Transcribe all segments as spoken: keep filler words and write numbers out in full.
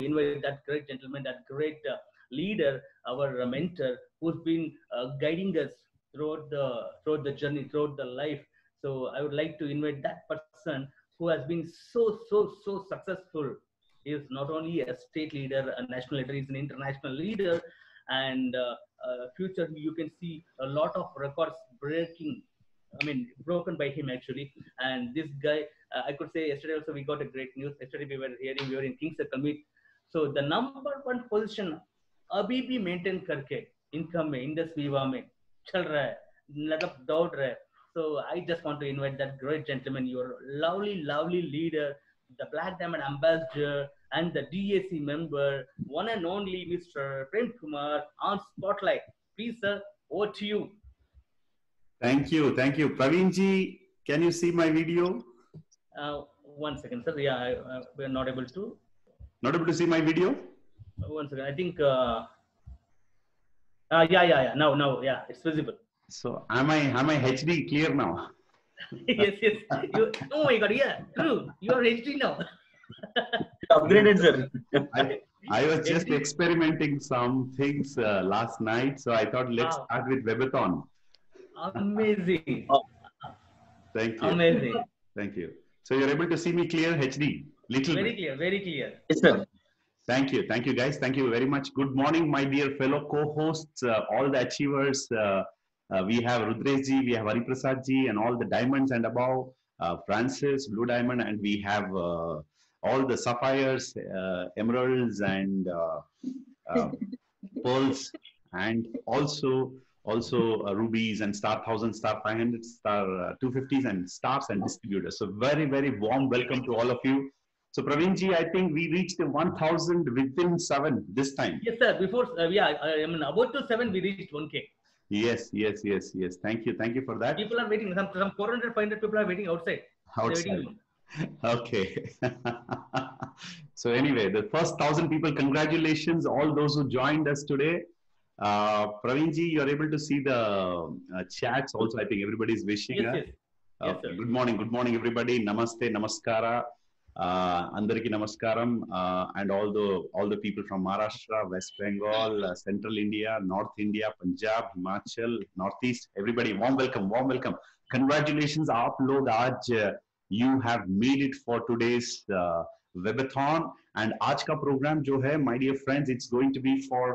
invite that great gentleman, that great uh, leader, our uh, mentor, who's been uh, guiding us throughout the throughout the journey, throughout the life. So I would like to invite that person who has been so so so successful. He is not only a state leader, a national leader, he's an international leader, and uh, uh, future you can see a lot of records breaking. I mean, broken by him actually. And this guy, uh, I could say yesterday also we got a great news. Yesterday we were hearing we were in King's Circle meet. So the number one position अभी भी maintain करके income में Indus Viva में चल रहा है, मतलब दौड़ रहा है. So I just want to invite that great gentleman, your lovely, lovely leader, the Black Diamond Ambassador, and the D A C member, one and only Mister Prem Kumar on Spotlight. Please, sir, over to you. Thank you, thank you. Praveen ji, can you see my video? Uh, one second, sir. Yeah, I, uh, we are not able to. Not able to see my video? Uh, one second. I think. Uh, uh, yeah, yeah, yeah. Now, now, yeah, it's visible. So, am I am I H D clear now? Yes, yes. You, oh my God, yeah, true. You are H D now. Upgraded, sir. I, I was just experimenting some things uh, last night, so I thought let's Wow. start with Webathon. Amazing. Thank you. Amazing. Thank you. So you're able to see me clear H D? Little Very bit. clear, very clear. Yes, sir. Thank you. Thank you, guys. Thank you very much. Good morning, my dear fellow co-hosts, uh, all the achievers. Uh, uh, we have Rudresh ji, we have Hari Prasad ji, and all the diamonds and above, uh, Francis, Blue Diamond, and we have uh, all the sapphires, uh, emeralds, and uh, uh, pearls, and also also uh, rubies and star one thousand, star five hundred, star uh, two fifties, and stars and distributors. So very, very warm welcome to all of you. So Praveen ji, I think we reached the one thousand within seven this time. Yes, sir. Before, uh, yeah, I mean, about to seven, we reached one K. Yes, yes, yes, yes. Thank you. Thank you for that. People are waiting. Some, some four hundred, five hundred people are waiting outside. Outside. They're waiting. Okay. So anyway, the first thousand people, congratulations, all those who joined us today. Uh, Praveen ji, you're able to see the uh, chats also. I think everybody is wishing. Yes, uh, yes. Yes, okay. sir. Good morning. Good morning, everybody. Namaste, namaskara. Uh, Andariki Namaskaram, uh, and all the all the people from Maharashtra, West Bengal, uh, Central India, North India, Punjab, Himachal, Northeast, everybody, warm welcome, warm welcome. Congratulations, aap log aaj uh, you have made it for today's uh, webathon, and aaj ka program jo hai, my dear friends, it's going to be for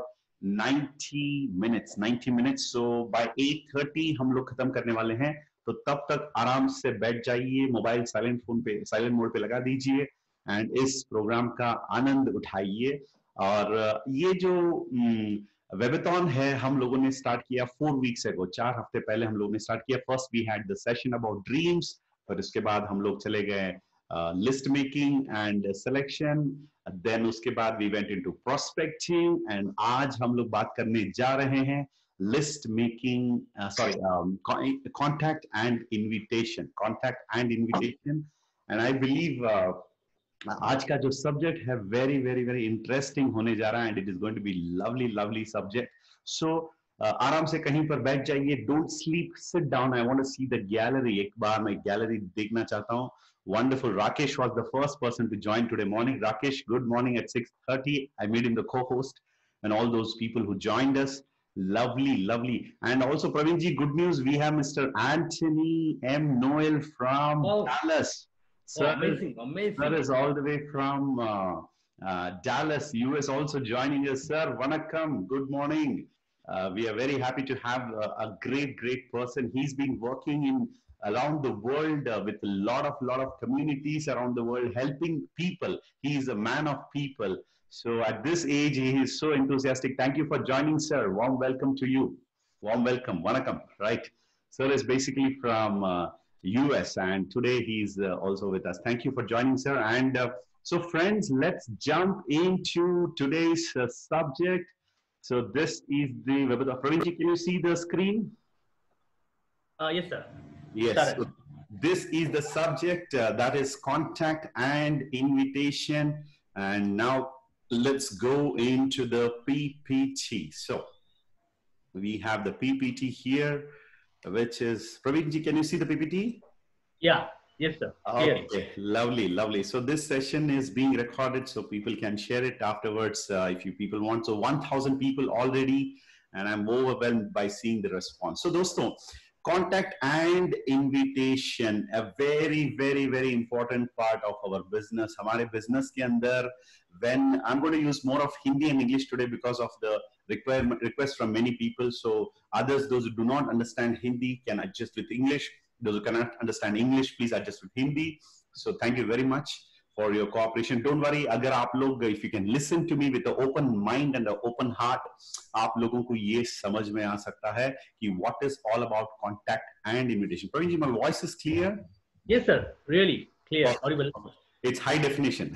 ninety minutes, ninety minutes. So by eight thirty हम लोग खत्म करने वाले हैं. तो तब तक आराम से बैठ जाइए, मोबाइल साइलेंट फोन पे साइलेंट मोड पे लगा दीजिए एंड इस प्रोग्राम का आनंद उठाइए. और ये जो वेबाथॉन है हम लोगों ने स्टार्ट किया फोर वीक्स अगो, चार हफ्ते पहले हम लोगों ने स्टार्ट किया. First we had the session about dreams, फिर उसके बाद हम लोग चले गए list making and selection, then उसके बाद we went into prospecting, and आज हम लोग बात करने जा रहे हैं list making, uh, sorry, um, contact and invitation, contact and invitation. And I believe uh, आज का जो subject है very very very interesting होने जा रहा है, and it is going to be lovely lovely subject. So uh, आराम से कहीं पर बैठ जाइए, don't sleep, sit down. I want to see the gallery. एक बार मैं gallery देखना चाहता हूँ. Wonderful. Rakesh was the first person to join today morning. Rakesh, good morning at six thirty. I made him the co-host, and all those people who joined us. Lovely, lovely. And also, Praveen ji, good news. We have Mister Anthony M. Noel from Oh. Dallas. Sir, Oh, amazing, amazing. Sir is all the way from uh, uh, Dallas, U S also joining us. Sir, Vanakkam, good morning. Uh, we are very happy to have a, a great, great person. He's been working in around the world uh, with a lot of, lot of communities around the world, helping people. He is a man of people. So at this age, he is so enthusiastic. Thank you for joining, sir. Warm welcome to you. Warm welcome. Vanakkam, right? Sir is basically from uh, U S, and today he's uh, also with us. Thank you for joining, sir. And uh, so friends, let's jump into today's uh, subject. So this is the webinar. Praveen ji, can you see the screen? Uh, yes, sir. Yes. So this is the subject uh, that is contact and invitation. And now let's go into the P P T. So we have the P P T here, which is, Praveen ji, can you see the P P T? Yeah. Yes, sir. Clearly. Okay, lovely, lovely. So this session is being recorded so people can share it afterwards uh, if you people want. So one thousand people already, and I'm overwhelmed by seeing the response. So दोस्तों, contact and invitation, a very, very, very important part of our business. हमारे business के अंदर, when I'm going to use more of Hindi and English today because of the requirement request from many people. So others, those who do not understand Hindi, can adjust with English. Those who cannot understand English, please adjust with Hindi. So thank you very much for your cooperation. Don't worry, agar aap log, if you can listen to me with an open mind and an open heart, aap logon ko ye samajh mein aa sakta hai ki what is all about contact and invitation. Praveen ji, my voice is clear? Yes, sir. Really clear, audible. It's high definition.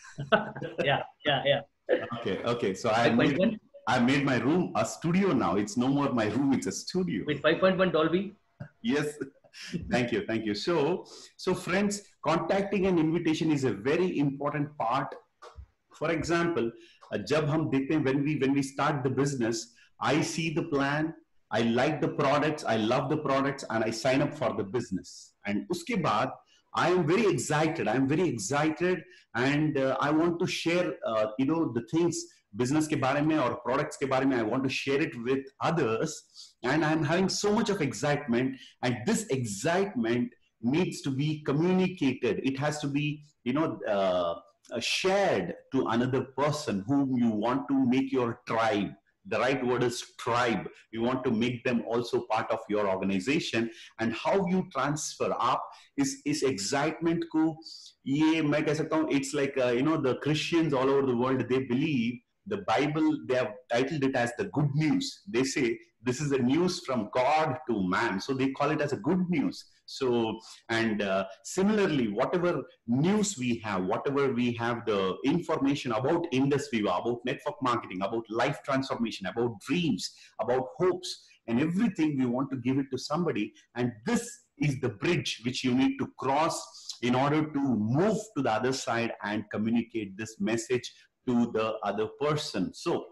yeah, yeah, yeah. Okay, okay. So I made, I made my room a studio now. It's no more my room, it's a studio. With five point one Dolby? Yes. Thank you, thank you. So, so friends, contacting and invitation is a very important part. For example, uh, जब हम देखते हैं, when we when we start the business, I see the plan, I like the products, I love the products, and I sign up for the business. And उसके बाद I am very excited. I am very excited, and uh, I want to share, uh, you know, the things business के बारे में और products के बारे में. I want to share it with others, and I'm having so much of excitement. And this excitement needs to be communicated. It has to be, you know, uh, shared to another person whom you want to make your tribe. The right word is tribe. You want to make them also part of your organization. And how you transfer up is is excitement को ये मैं कह सकता हूँ. It's like uh, you know, the Christians all over the world, they believe the Bible, they have titled it as the good news. They say this is the news from God to man, so they call it as a good news. So, and uh, similarly, whatever news we have, whatever we have the information about Indus Viva, about network marketing, about life transformation, about dreams, about hopes, and everything, we want to give it to somebody. And this is the bridge which you need to cross in order to move to the other side and communicate this message to the other person. So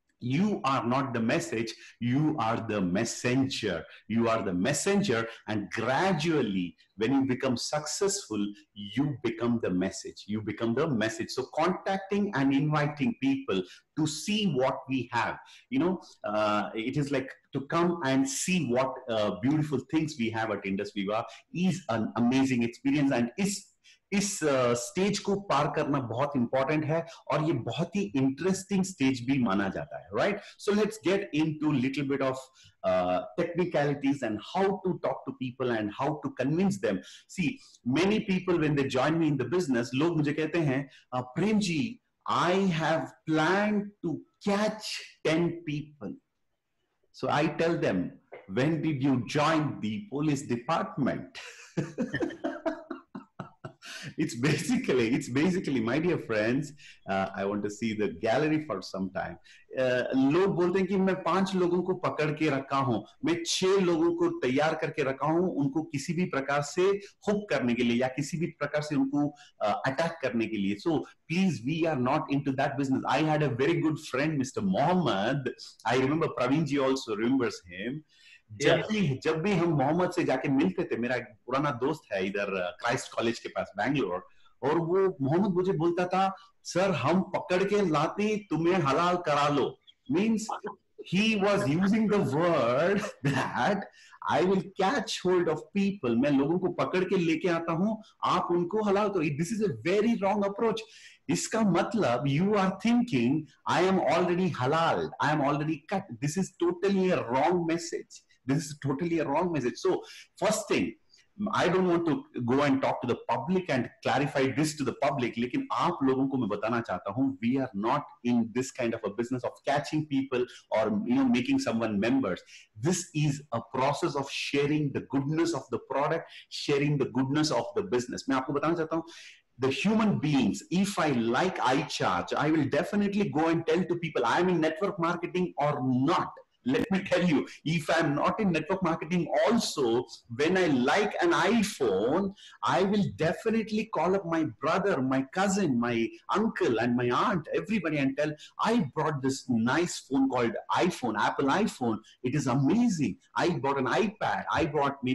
you are not the message, you are the messenger. You are the messenger, and gradually when you become successful, you become the message. You become the message. So contacting and inviting people to see what we have, you know, uh, it is like to come and see what uh, beautiful things we have at Indus Viva is an amazing experience. And is इस stage uh, को पार करना बहुत important है, और ये बहुत ही interesting stage भी माना जाता है, right? So let's get into little bit of technicalities and how to talk to people and how to convince them. See, many people when they join me in the business, लोग मुझे कहते हैं, Prem ji, I have planned to catch ten people. So I tell them, when did you join the police department? It's basically, it's basically, my dear friends, uh, I want to see the gallery for some time. Uh, लोग बोलते हैं कि मैं पांच लोगों को पकड़ के रखा हूं, मैं छह लोगों को तैयार करके रखा हूं, उनको किसी भी प्रकार से हुक करने के लिए या किसी भी प्रकार से उनको अटैक uh, करने के लिए. So please, we are not into that business. I had a very good friend, Mister Mohammed. I remember Praveen ji also remembers him. जब भी जब भी हम मोहम्मद से जाके मिलते थे, मेरा एक पुराना दोस्त है इधर क्राइस्ट कॉलेज के पास बैंगलोर, और वो मोहम्मद मुझे बोलता था, सर हम पकड़ के लाते तुम्हें हलाल करा लो. Means he was using the word that I will catch hold of people. मैं लोगों को पकड़ के लेके आता हूं, आप उनको हलाल करो. This is a very wrong approach. इसका मतलब you are thinking I am already halal, I am already cut. This is totally a wrong message. This is totally a wrong message. So first thing, I don't want to go and talk to the public and clarify this to the public, लेकिन आप लोगों को मैं बताना चाहता हूँ, we are not in this kind of a business of catching people or, you know, making someone members. This is a process of sharing the goodness of the product, sharing the goodness of the business. मैं आपको बताना चाहता हूँ, the human beings, if I like I charge, I will definitely go and tell to people I am in network marketing or not. Let me tell you, if I'm not in network marketing also, when I like an iPhone, I will definitely call up my brother, my cousin, my uncle and my aunt, everybody, and tell, I brought this nice phone called iPhone, Apple iPhone. It is amazing. I bought an iPad. I bought maybe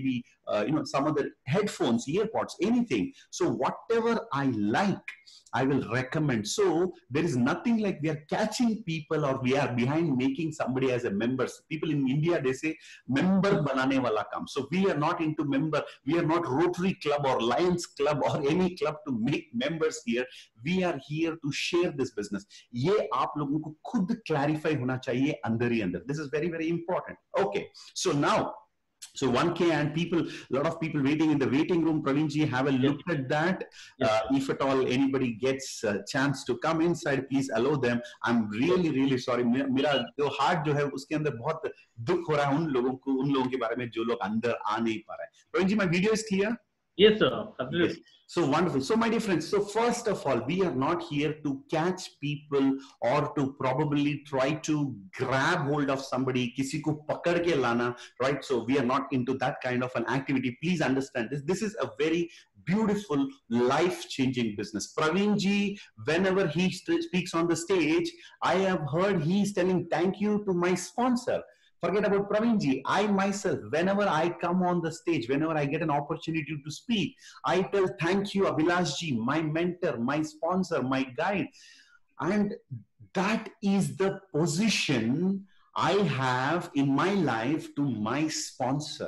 uh, you know, some other headphones, earpods, anything. So whatever I like, I will recommend. So there is nothing like we are catching people or we are behind making somebody as a member. People in India, they say member banane wala kam. So we are not into member. We are not Rotary Club or Lions Club or any club to make members here. We are here to share this business. ये आप लोगों को खुद clarify होना चाहिए अंदर ही अंदर. This is very, very important. Okay. So now, so one K and people, a lot of people waiting in the waiting room. Praveen ji, have a look Yes. at that. Yes. Uh, if at all anybody gets a chance to come inside, please allow them. I'm really, really sorry. मेरा जो heart जो है उसके अंदर बहुत दुख हो रहा है उन लोगों को, उन लोगों के बारे में जो लोग अंदर आ नहीं पा रहे हैं. Praveen ji, my video is clear? Yes, sir. Absolutely. Yes. So wonderful. So my dear friends, so first of all, we are not here to catch people or to probably try to grab hold of somebody, किसी को पकड़ के लाना, right? So we are not into that kind of an activity. Please understand this. This is a very beautiful, life-changing business. Praveen ji, whenever he speaks on the stage, I have heard he's telling thank you to my sponsor. Forget about Praveen ji. I myself, whenever I come on the stage, whenever I get an opportunity to speak, I tell thank you, Abhilash ji, my mentor, my sponsor, my guide. And that is the position I have in my life to my sponsor.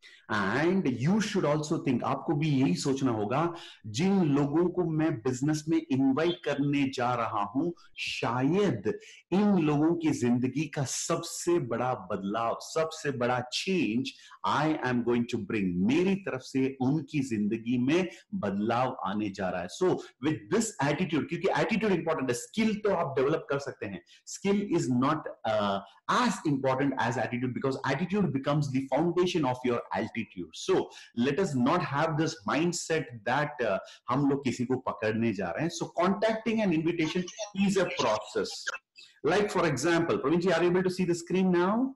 And you should also think, आपको भी यही सोचना होगा, जिन लोगों को मैं business में invite करने जा रहा हूं, शायद इन लोगों की जिंदगी का सबसे बड़ा बदलाव, सबसे बड़ा change I am going to bring, मेरी तरफ से उनकी जिंदगी में बदलाव आने जा रहा है. सो विद दिस एटीट्यूड, क्योंकि एटीट्यूड इंपॉर्टेंट है, स्किल तो आप डेवलप कर सकते हैं, skill is not as important as attitude, because attitude becomes the foundation of your altitude. So let us not have this mindset that uh, हम लोग किसी को पकड़ने जा रहे हैं. So contacting an invitation is a process. Like for example, Praveen ji, are you able to see the screen now?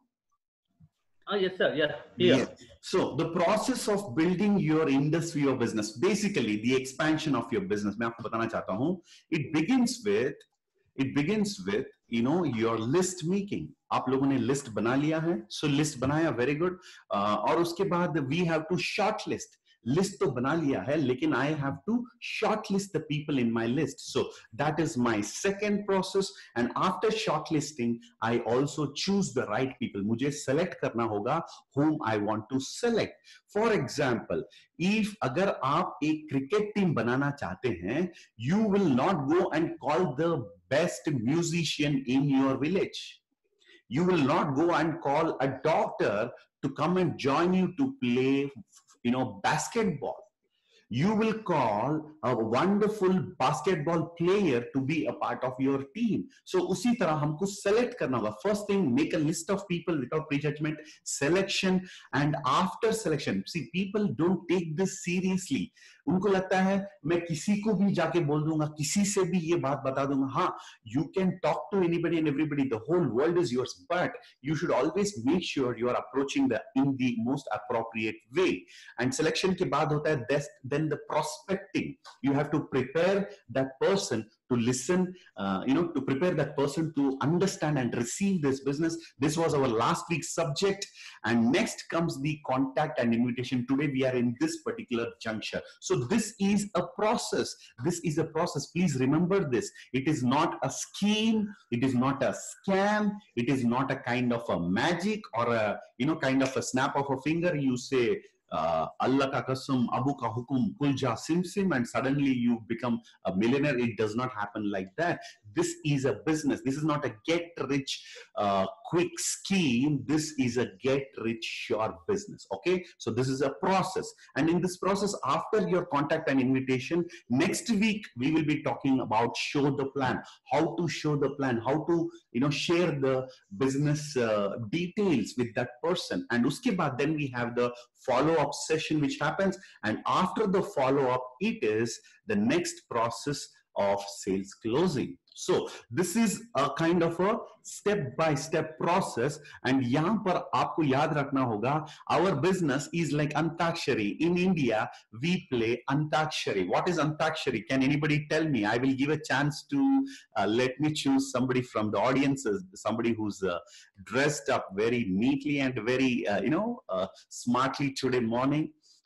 Ah, yes, sir. Yes. Here. Yes. So the process of building your industry or business, basically the expansion of your business, मैं आपको बताना चाहता हूँ, it begins with It begins with, you know, your list making. आप लोगों ने list बना लिया है, so list बनाया, very good. Uh, और उसके बाद we have to shortlist. List तो बना लिया है, लेकिन I have to shortlist the people in my list. So that is my second process. And after shortlisting, I also choose the right people. मुझे select करना होगा whom I want to select. For example, if अगर आप एक cricket team बनाना चाहते हैं, you will not go and call the best musician in your village. You will not go and call a doctor to come and join you to play, you know, basketball. You will call a wonderful basketball player to be a part of your team. So उसी तरह हमको select करना होगा. First thing, make a list of people without prejudgment, selection, and after selection, see, people don't take this seriously. उनको लगता है मैं किसी को भी जाके बोल दूंगा, किसी से भी ये बात बता दूंगा. हाँ, you can talk to anybody and everybody. The whole world is yours, but you should always make sure you are approaching the in the most appropriate way. And selection के बाद होता है then the prospecting. You have to prepare that person to listen, uh, you know, to prepare that person to understand and receive this business. This was our last week's subject. And next comes the contact and invitation. Today we are in this particular juncture. So this is a process. This is a process. Please remember this. It is not a scheme. It is not a scam. It is not a kind of a magic or a, you know, kind of a snap of a finger. You say, Uh, Allah ka kasam, Abu ka hukum, kulja sim sim, and suddenly you become a millionaire. It does not happen like that. This is a business. This is not a get rich uh, quick scheme. This is a get rich sure business. Okay, so this is a process, and in this process, after your contact and invitation, next week we will be talking about show the plan, how to show the plan, how to, you know, share the business uh, details with that person, and uske baad then we have the follow-up session which happens, and after the follow-up it is the next process of sales closing. So this is a kind of a step-by-step process, and यहाँ पर आपको याद रखना होगा, our business is like Antakshari. In India, we play Antakshari. What is Antakshari? Can anybody tell me? I will give a chance to uh, let me choose somebody from the audiences, somebody who's uh, dressed up very neatly and very, uh, you know, uh, smartly today morning.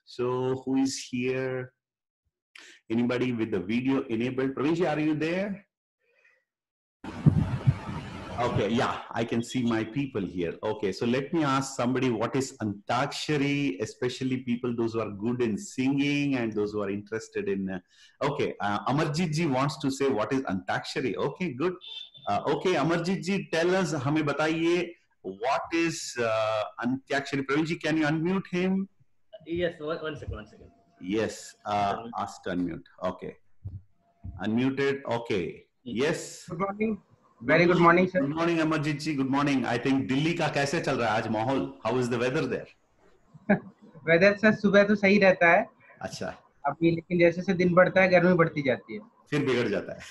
So who is here? Anybody with the video enabled? Praveen, are you there? Okay, yeah, I can see my people here. Okay, so let me ask somebody, what is Antakshari, especially people, those who are good in singing and those who are interested in, uh, okay, uh, Amarjit ji wants to say what is Antakshari. Okay, good. Uh, okay, Amarjit ji, tell us, hame bataiye, what is uh, Antakshari? Praveen ji, can you unmute him? Yes, one, one second, one second. Yes, uh, ask to unmute. Okay. Unmuted, okay. Yes. Good morning. Very good morning, sir. Good morning, Amarjit ji. Good morning. I think Delhi का कैसे चल रहा है आज माहौल? How is the weather there? Weather sir सुबह तो सही रहता है. अच्छा. अभी लेकिन जैसे जैसे दिन बढ़ता है गर्मी बढ़ती जाती है. फिर बिगड़ जाता है.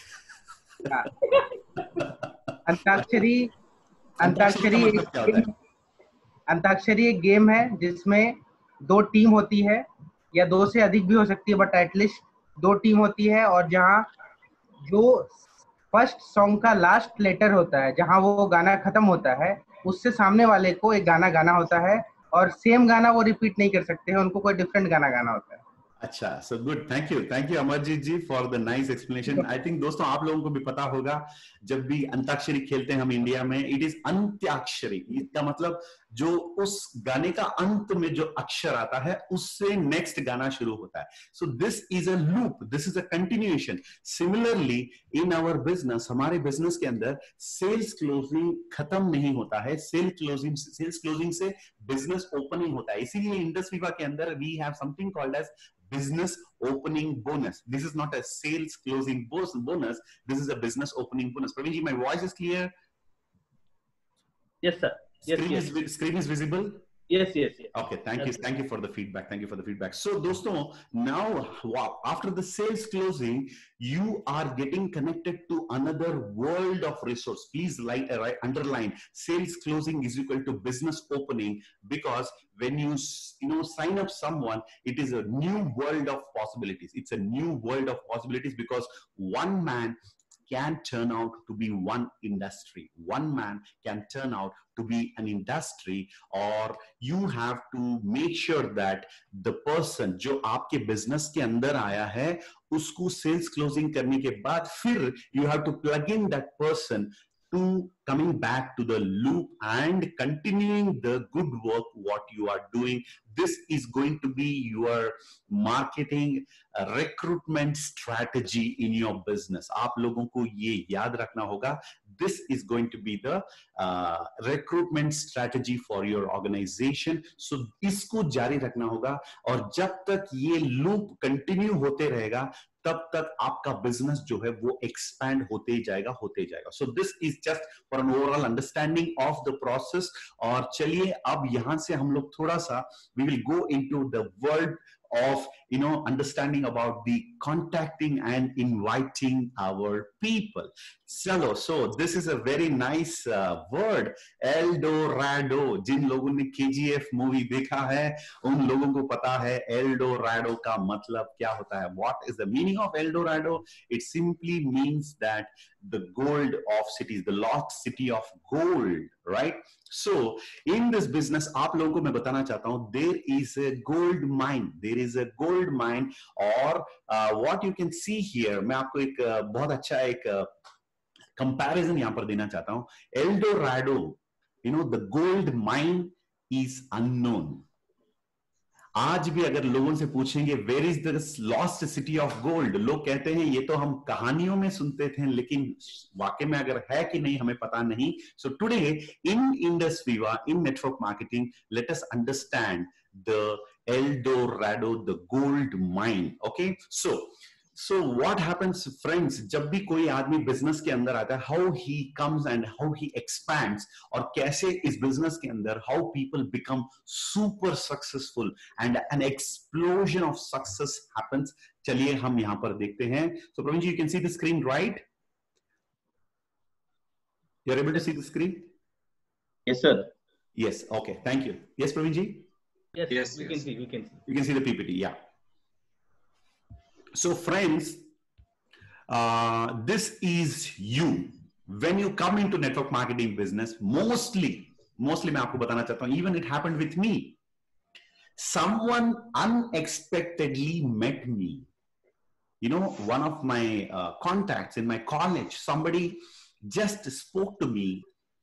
अंताक्षरी अंताक्षरी अंताक्षरी एक गेम है जिसमें दो टीम होती है या दो से अधिक भी हो सकती है, बट एटलीस्ट दो टीम होती है, और जहाँ जो फर्स्ट सॉन्ग का लास्ट लेटर होता है, जहाँ वो गाना खत्म होता है, उससे सामने वाले को एक गाना गाना होता है और सेम गाना वो रिपीट नहीं कर सकते हैं, उनको कोई डिफरेंट गाना गाना होता है. अच्छा, so good, thank you, thank you Amarjeet ji for the nice explanation. I think दोस्तों आप लोगों को भी पता होगा जब भी अंताक्षरी खेलते हैं हम इंडिया में, it is अंत्याक्षरी. इसका मतलब जो उस गाने का अंत में जो अक्षर आता है उससे नेक्स्ट गाना शुरू होता है. So this is a loop, this is a continuation. Similarly in our business, हमारे बिजनेस के अंदर सेल्स क्लोजिंग खत्म नहीं होता है, सेल क्लोजिंग सेल्स क्लोजिंग से बिजनेस ओपनिंग होता है. इसीलिए इंडस्ट्री के अंदर we have something called as business opening bonus. This is not a sales closing bonus. This is a business opening bonus. Praveen ji, my voice is clear? Yes, sir. Yes, screen, yes. Is, screen is visible? Yes, yes, yes. Okay, thank That's you. Thank you for the feedback. Thank you for the feedback. So, dosto, now wow, after the sales closing, you are getting connected to another world of resource. Please like, uh, underline, sales closing is equal to business opening, because when you, you know, sign up someone, it is a new world of possibilities. It's a new world of possibilities because one man can turn out to be one industry. One man can turn out to be an industry, or you have to make sure that the person जो आपके business के अंदर आया है उसको sales closing करने के बाद फिर you have to plug in that person to coming back to the loop and continuing the good work what you are doing. This is going to be your marketing uh, recruitment strategy in your business. आप लोगों को ये याद रखना होगा. This is going to be the uh, recruitment strategy for your organization. So इसको जारी रखना होगा, और जब तक ये loop continue होते रहेगा तब तक आपका बिजनेस जो है वो एक्सपैंड होते ही जाएगा होते ही जाएगा. So this is just for an overall understanding of the process. और चलिए अब यहां से हम लोग थोड़ा सा we will go into the world of you know understanding about the contacting and inviting our people. Chalo, so this is a very nice uh, word, Eldorado. जिन लोगों ने K G F मूवी देखा है उन लोगों को पता है Eldorado का मतलब क्या होता है. What is the meaning of Eldorado? It simply means that the gold of cities, the lost city of gold, right? So in this business आप लोगों को मैं बताना चाहता हूँ there is a gold mine, there is a gold mine, or uh, what you can see here, मैं आपको एक uh, बहुत अच्छा एक uh, comparison यहाँ पर देना चाहता हूँ. Eldorado, you know, the gold mine is unknown. आज भी अगर लोगों से पूछेंगे where is the lost city of gold, लोग कहते हैं ये तो हम कहानियों में सुनते थे, लेकिन वाकई में अगर है कि नहीं हमें पता नहीं. So today in Indus Viva, in network marketing, let us understand the Eldorado, the gold mine. Okay, so So what happens, friends, जब भी कोई आदमी बिजनेस के अंदर आता है, how he comes and how he expands, और कैसे इस बिजनेस के अंदर how people become super successful and an explosion of success happens. चलिए हम यहाँ पर देखते हैं. So Praveen ji, you can see the screen, right? You're able to see the screen? Yes, sir. Yes. Okay. Thank you. Yes, Praveen ji? Yes, Yes, we yes. can see, we can see. You can see the P P T. Yeah. So friends, uh, this is you. When you come into network marketing business, mostly, mostly मैं आपको बताना चाहता हूँ, even it happened with me. someone unexpectedly met me. You know, one of my uh, contacts in my college, somebody just spoke to me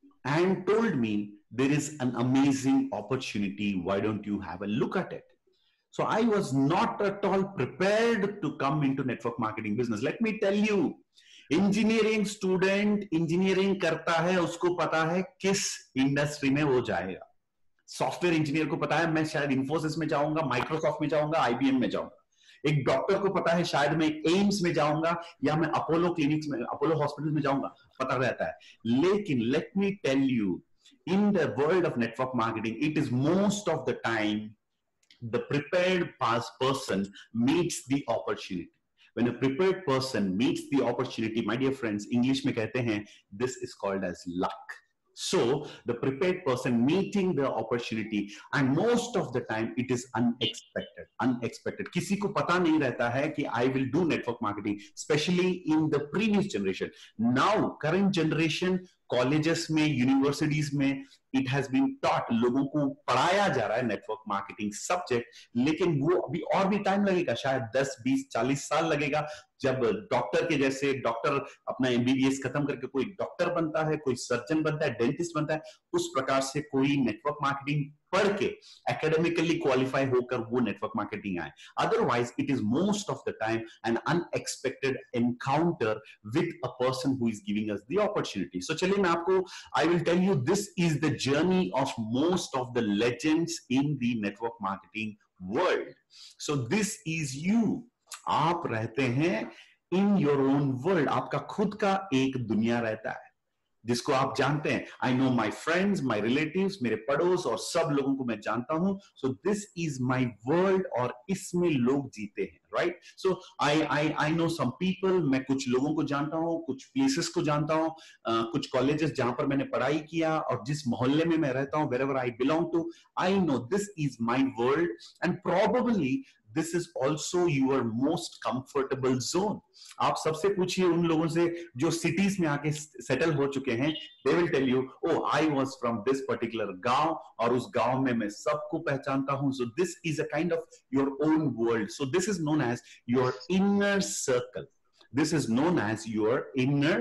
and told me there is an amazing opportunity. Why don't you have a look at it? So I was not at all prepared to come into network marketing business. Let me tell you, engineering student engineering करता है, उसको पता है किस industry में वो जाएगा. Software engineer को पता है मैं शायद इन्फोसिस में जाऊंगा, माइक्रोसॉफ्ट में जाऊंगा, आईबीएम में जाऊंगा. एक डॉक्टर को पता है शायद मैं एम्स में जाऊंगा या मैं अपोलो क्लिनिक्स में, अपोलो हॉस्पिटल में जाऊंगा, पता रहता है. लेकिन let me tell you, in the world of network marketing, it is most of the time the prepared past person meets the opportunity. When a prepared person meets the opportunity, my dear friends, English में कहते हैं, this is called as luck. So the prepared person meeting the opportunity, and most of the time it is unexpected. Unexpected. किसी को पता नहीं रहता है कि I will do network marketing, especially in the previous generation. Now current generation, colleges में, universities में, it has been taught, लोगों को पढ़ाया जा रहा है नेटवर्क मार्केटिंग सब्जेक्ट, लेकिन वो अभी और भी टाइम लगेगा, शायद दस, बीस, चालीस साल लगेगा जब डॉक्टर के जैसे डॉक्टर अपना एमबीबीएस खत्म करके कोई डॉक्टर बनता है, कोई सर्जन बनता है, डेंटिस्ट बनता है, उस प्रकार से कोई नेटवर्क मार्केटिंग पढ़ के एकेडमिकली क्वालिफाई होकर वो नेटवर्क मार्केटिंग आए. Otherwise it is most of the time an unexpected encounter with a person who is giving us the opportunity. So चलिए मैं आपको, I will tell you, this is the journey of most of the legends in the network marketing world. So this is you. आप रहते हैं in your own world, आपका खुद का एक दुनिया रहता है जिसको आप जानते हैं. I know my friends, my relatives, मेरे पड़ोस और सब लोगों को मैं जानता हूं. So this is my world और इसमें लोग जीते हैं, right. So I I I know some people, मैं कुछ लोगों को जानता हूं, कुछ प्लेसेस को जानता हूं, uh, कुछ कॉलेजेस जहां पर मैंने पढ़ाई किया और जिस मोहल्ले में मैं रहता हूं, wherever I belong to, I know this is my world and probably this is also your most comfortable zone. आप सबसे पूछिए उन लोगों से जो सिटीज में आके सेटल हो चुके हैं, they will tell you, oh, I was from this particular गांव और उस गांव में मैं सबको पहचानता हूं. So this is a kind of your own world. So this is known as your inner circle. This is known as your inner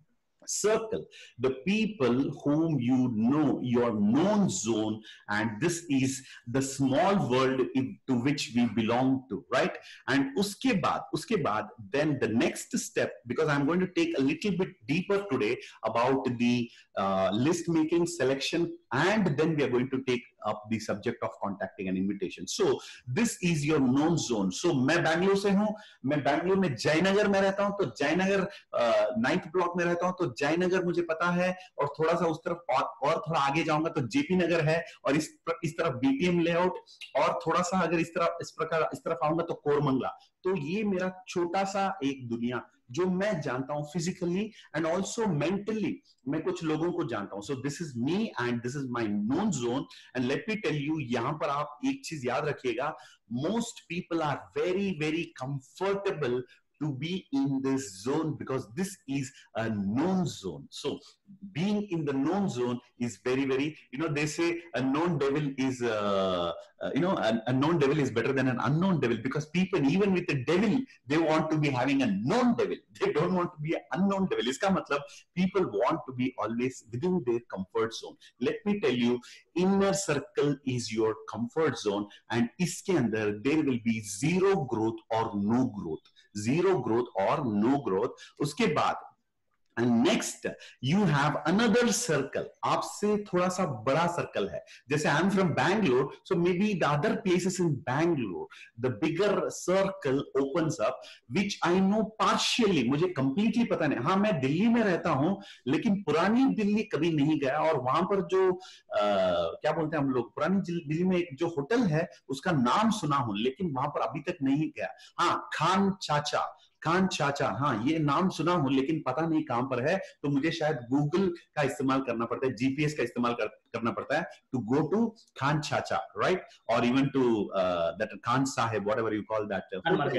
circle, the people whom you know, your known zone, and this is the small world to which we belong to, right? And uske baad uske baad then the next step, because I'm going to take a little bit deeper today about the uh, list making, selection, and then we are going to take up the subject of contacting and invitation. So this is your known zone. So मैं बैंगलोर से हूँ, मैं बैंगलोर में जयनगर में रहता हूँ, तो Jaynagar ninth block में रहता हूँ, तो जयनगर मुझे पता है, और थोड़ा सा उस तरफ और, और थोड़ा आगे जाऊंगा तो जेपी नगर है, और इस इस तरफ बीटीएम लेआउट, और थोड़ा सा अगर इस तरफ इस प्रकार इस तरफ आऊंगा तो कोरमंगला. तो ये मेरा छोटा सा एक दुनिया जो मैं जानता हूं फिजिकली एंड ऑल्सो मेंटली, मैं कुछ लोगों को जानता हूं. So this is me and this is my known zone. And let me tell you, यहां पर आप एक चीज याद रखिएगा, most people are very very comfortable to be in this zone because this is a known zone. So being in the known zone is very very, you know, they say a known devil is uh, uh, you know, a, a known devil is better than an unknown devil, because people even with the devil they want to be having a known devil, they don't want to be an unknown devil. Iska matlab people want to be always within their comfort zone. Let me tell you, inner circle is your comfort zone, and iske andar there will be zero growth or no growth. Zero growth or no growth. उसके बाद and next you have another circle, आपसे थोड़ा सा बड़ा circle है. जैसे I am from Bangalore, so maybe the other places in Bangalore the bigger circle opens up, which I know partially, मुझे completely पता नहीं. हाँ, मैं दिल्ली में रहता हूँ, लेकिन पुरानी दिल्ली कभी नहीं गया, और वहां पर जो आ, क्या बोलते हैं हम लोग, पुरानी दिल्ली में एक जो होटल है उसका नाम सुना हूं, लेकिन वहां पर अभी तक नहीं गया. हाँ, खान चाचा, खान चाचा, हाँ ये नाम सुना हूं, लेकिन पता नहीं कहां पर है. तो मुझे शायद गूगल का इस्तेमाल करना पड़ता है, जीपीएस का इस्तेमाल कर, करना पड़ता है to go to Khan Chacha, right, और even to that Khan Saheb, whatever you call that.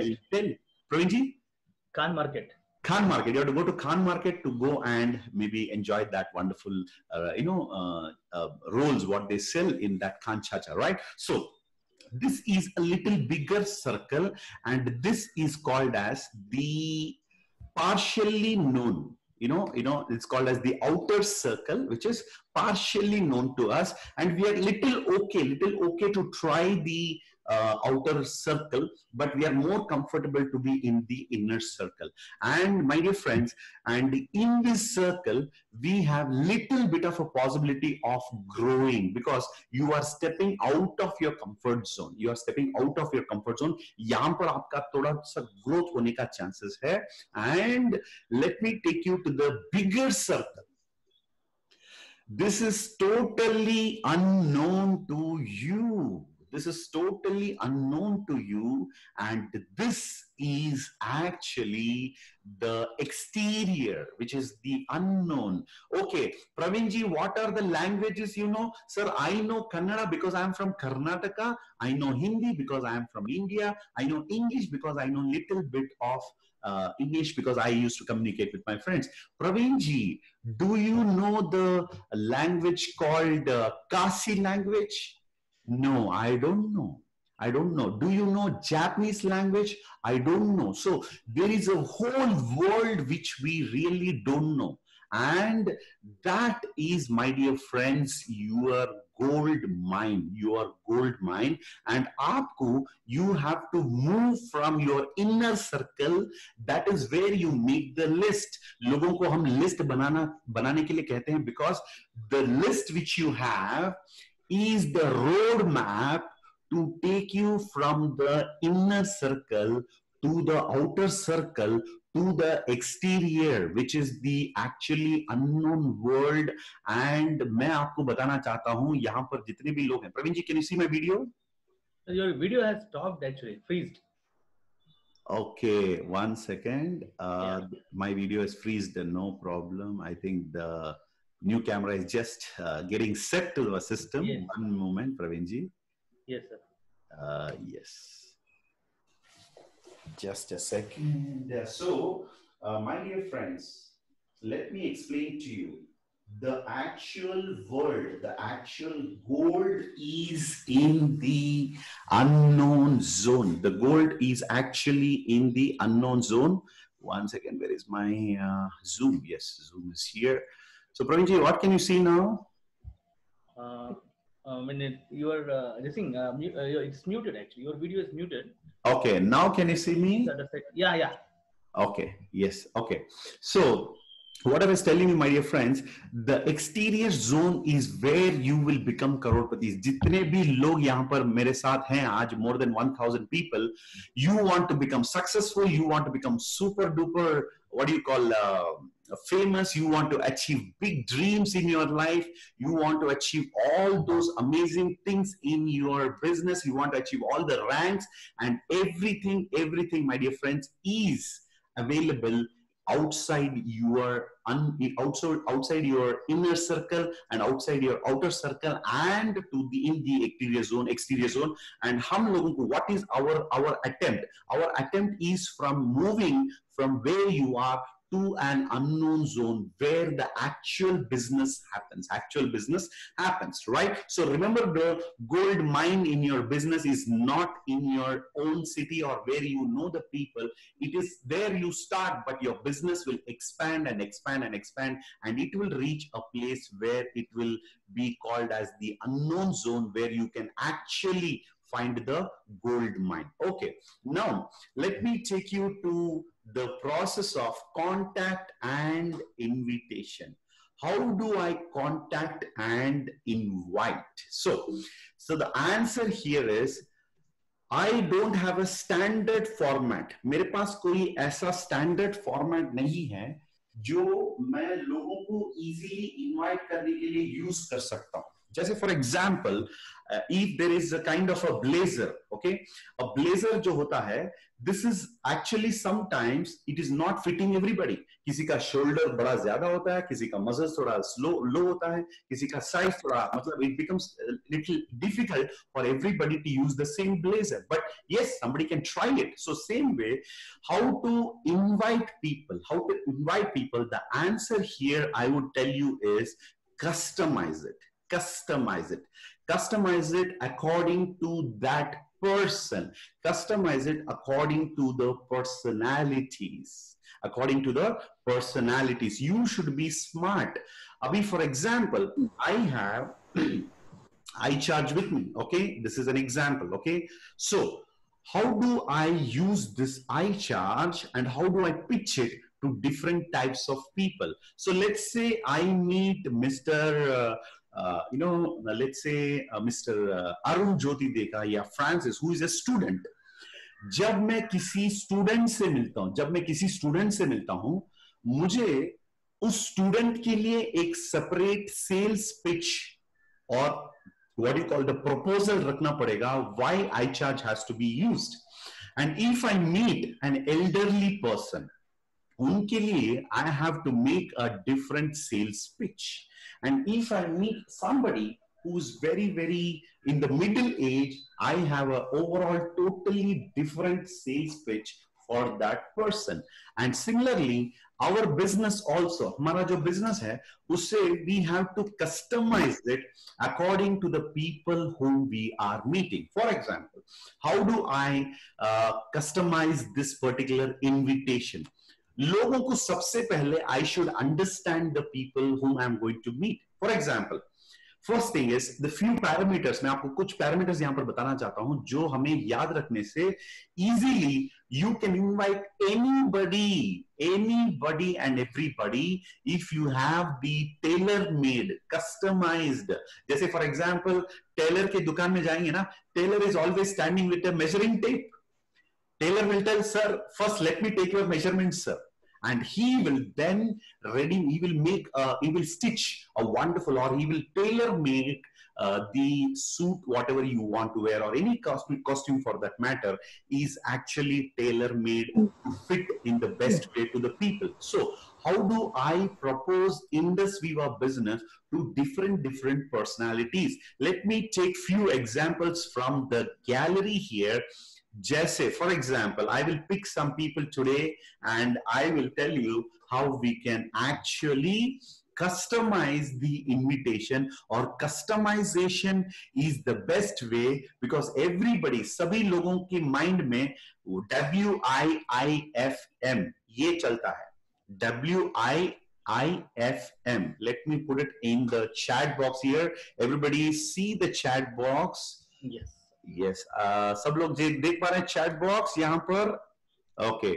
Praveen ji, Khan Market. Khan Market. You have to go to Khan Market to go and maybe enjoy that wonderful, uh, you know, uh, uh, rolls what they sell in that Khan Chacha, right? So this is a little bigger circle, and this is called as the partially known. You know, you know, it's called as the outer circle, which is partially known to us, and we are little okay, little okay to try the uh, outer circle, but we are more comfortable to be in the inner circle. And my dear friends, and in this circle, we have little bit of a possibility of growing, because you are stepping out of your comfort zone. You are stepping out of your comfort zone. यहाँ पर आपका थोड़ा सा growth होने का chances है. And let me take you to the bigger circle. This is totally unknown to you. This is totally unknown to you, and this is actually the exterior, which is the unknown. Okay, Pravinji, what are the languages you know? Sir, I know Kannada because I am from Karnataka. I know Hindi because I am from India. I know English because I know little bit of uh, English because I used to communicate with my friends. Pravinji, do you know the language called uh, Kasi language? No, I don't know. I don't know. Do you know Japanese language? I don't know. So there is a whole world which we really don't know. And that is, my dear friends, your gold mine, your gold mine. And aapko, you have to move from your inner circle. That is where you make the list. Logon ko hum list banana, banane ke liye kehte hain, because the list which you have is the roadmap to take you from the inner circle to the outer circle to the exterior, which is the actually unknown world. And मैं आपको बताना चाहता हूँ, यहाँ पर जितने भी लोग हैं, प्रवीण जी, can you see my video? Your video has stopped actually, freezed. Okay, one second. Uh, Yeah. My video is freezed, no problem. I think the new camera is just uh, getting set to the system. Yes. One moment, Pravinji. Yes, sir. Uh, yes. Just a second. So, uh, my dear friends, let me explain to you. The actual world, the actual gold is in the unknown zone. The gold is actually in the unknown zone. One second, where is my uh, Zoom? Yes, Zoom is here. So, Pravinji, what can you see now? Uh, uh, when it, you are uh, this thing, uh, mu- uh, it's muted actually. Your video is muted. Okay, now can you see me? The other side. Yeah, yeah. Okay, yes, okay. So, what I was telling you, my dear friends, the exterior zone is where you will become crorepati. जितने भी लोग यहाँ पर मेरे साथ हैं आज, more than one thousand people, you want to become successful, you want to become super duper, what do you call, uh, famous, you want to achieve big dreams in your life, you want to achieve all those amazing things in your business, you want to achieve all the ranks, and everything, everything, my dear friends, is available outside your un, outside outside your inner circle and outside your outer circle and to the in the exterior zone exterior zone. And hum logon ko, what is our our attempt? Our attempt is from moving from where you are to an unknown zone where the actual business happens. Actual business happens, right? So remember, the gold mine in your business is not in your own city or where you know the people. It is there you start, but your business will expand and expand and expand, and it will reach a place where it will be called as the unknown zone, where you can actually find the gold mine. Okay, now let me take you to the process of contact and invitation. How do I contact and invite? So, so the answer here is, I don't have a standard format. मेरे पास कोई ऐसा standard format नहीं है जो मैं लोगों को easily invite करने के लिए use कर सकता हूँ. जैसे for example, uh, if there is a kind of a blazer, okay, a blazer जो होता है, this is actually sometimes it is not fitting everybody. किसी का shoulder बड़ा ज़्यादा होता है, किसी का muscles थोड़ा slow low होता है, किसी का size थोड़ा, मतलब it becomes a little difficult for everybody to use the same blazer. But yes, somebody can try it. So same way, how to invite people, how to invite people, the answer here I would tell you is customize it. customize it. Customize it according to that person. Customize it according to the personalities. According to the personalities. You should be smart. Abhi, for example, I have iCharge with me. Okay, this is an example. Okay, so how do I use this iCharge and how do I pitch it to different types of people? So let's say I meet Mister Uh, uh, you know, let's say uh, Mister Uh, Arun Jyoti Dekha या Francis, who is a student. जब मैं किसी student से मिलता हूं, जब मैं किसी स्टूडेंट से मिलता हूं, मुझे उस स्टूडेंट के लिए एक सेपरेट सेल्स पिच और what you call the proposal रखना पड़ेगा, why iCharge has to be used. And if I meet an elderly person, उनके लिए I have to make a different sales pitch. And if I meet somebody who's very, very in the middle age, I have an overall totally different sales pitch for that person. And similarly, our business also, हमारा जो business है, उससे we have to customize it according to the people whom we are meeting. For example, how do I uh, customize this particular invitation? लोगों को सबसे पहले I should understand the people whom I am going to meet. For example, first thing is the few parameters. मैं आपको कुछ parameters यहाँ पर बताना चाहता हूँ जो हमें याद रखने से easily you can invite anybody, anybody and everybody if you have the tailor-made, customized. जैसे for example, tailor के दुकान में जाएंगे ना, tailor is always standing with a measuring tape. Tailor will tell, sir, first let me take your measurements, sir. And he will then ready, he will make, uh, he will stitch a wonderful, or he will tailor make uh, the suit, whatever you want to wear, or any costume, costume for that matter, is actually tailor made to fit in the best way to the people. So how do I propose Indus Viva business to different, different personalities? Let me take few examples from the gallery here. Jesse, for example, I will pick some people today and I will tell you how we can actually customize the invitation, or customization is the best way because everybody, सभी लोगों के mind में W I I F M ये चलता है. W I I F M. Let me put it in the chat box here. Everybody see the chat box. Yes. Yes, uh, सब लोग देख पा रहे हैं चैट बॉक्स यहाँ पर. Okay.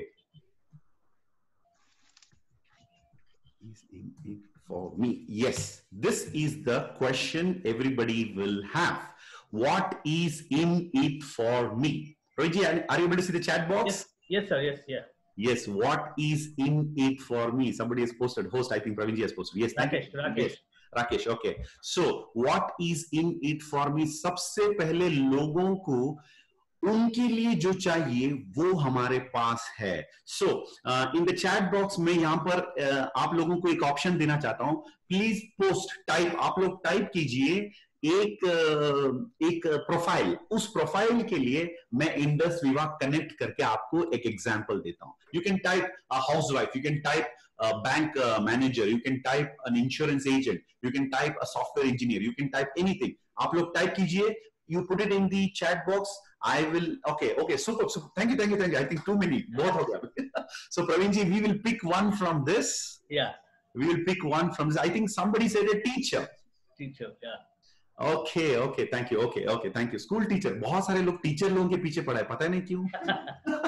Is in it for me? Yes, this is the question everybody will have. What is in it for me? Rohit, are you able to see the chat box? Yes, yes sir. Yes, yeah. Yes, what is in it for me? Somebody has posted. Host, I think Praveen ji has posted. Yes, thank Rakesh, you. Rakesh. Yes. Rakesh, okay. So what is in it for me? सबसे पहले लोगों को उनके लिए जो चाहिए वो हमारे पास है. So in the chat box में यहाँ पर uh, आप लोगों को एक ऑप्शन देना चाहता हूं. प्लीज पोस्ट टाइप, आप लोग टाइप कीजिए एक एक प्रोफाइल. उस प्रोफाइल के लिए मैं इंडस विवा कनेक्ट करके आपको एक एग्जांपल देता हूं. You can type a housewife, you can type a bank uh, manager, you can type an insurance agent, you can type a software engineer, you can type anything. आप लोग type कीजिए, you put it in the chat box. I will, okay, okay, super, super. Thank you, thank you, thank you. I think too many, both of them. So Praveen ji, we will pick one from this. Yeah. We will pick one from this. I think somebody said a teacher. Teacher, yeah. Okay, okay, thank you, okay, okay, thank you. School teacher. बहुत सारे लोग teacher लोगों के पीछे पड़ा है, पता नहीं क्यों.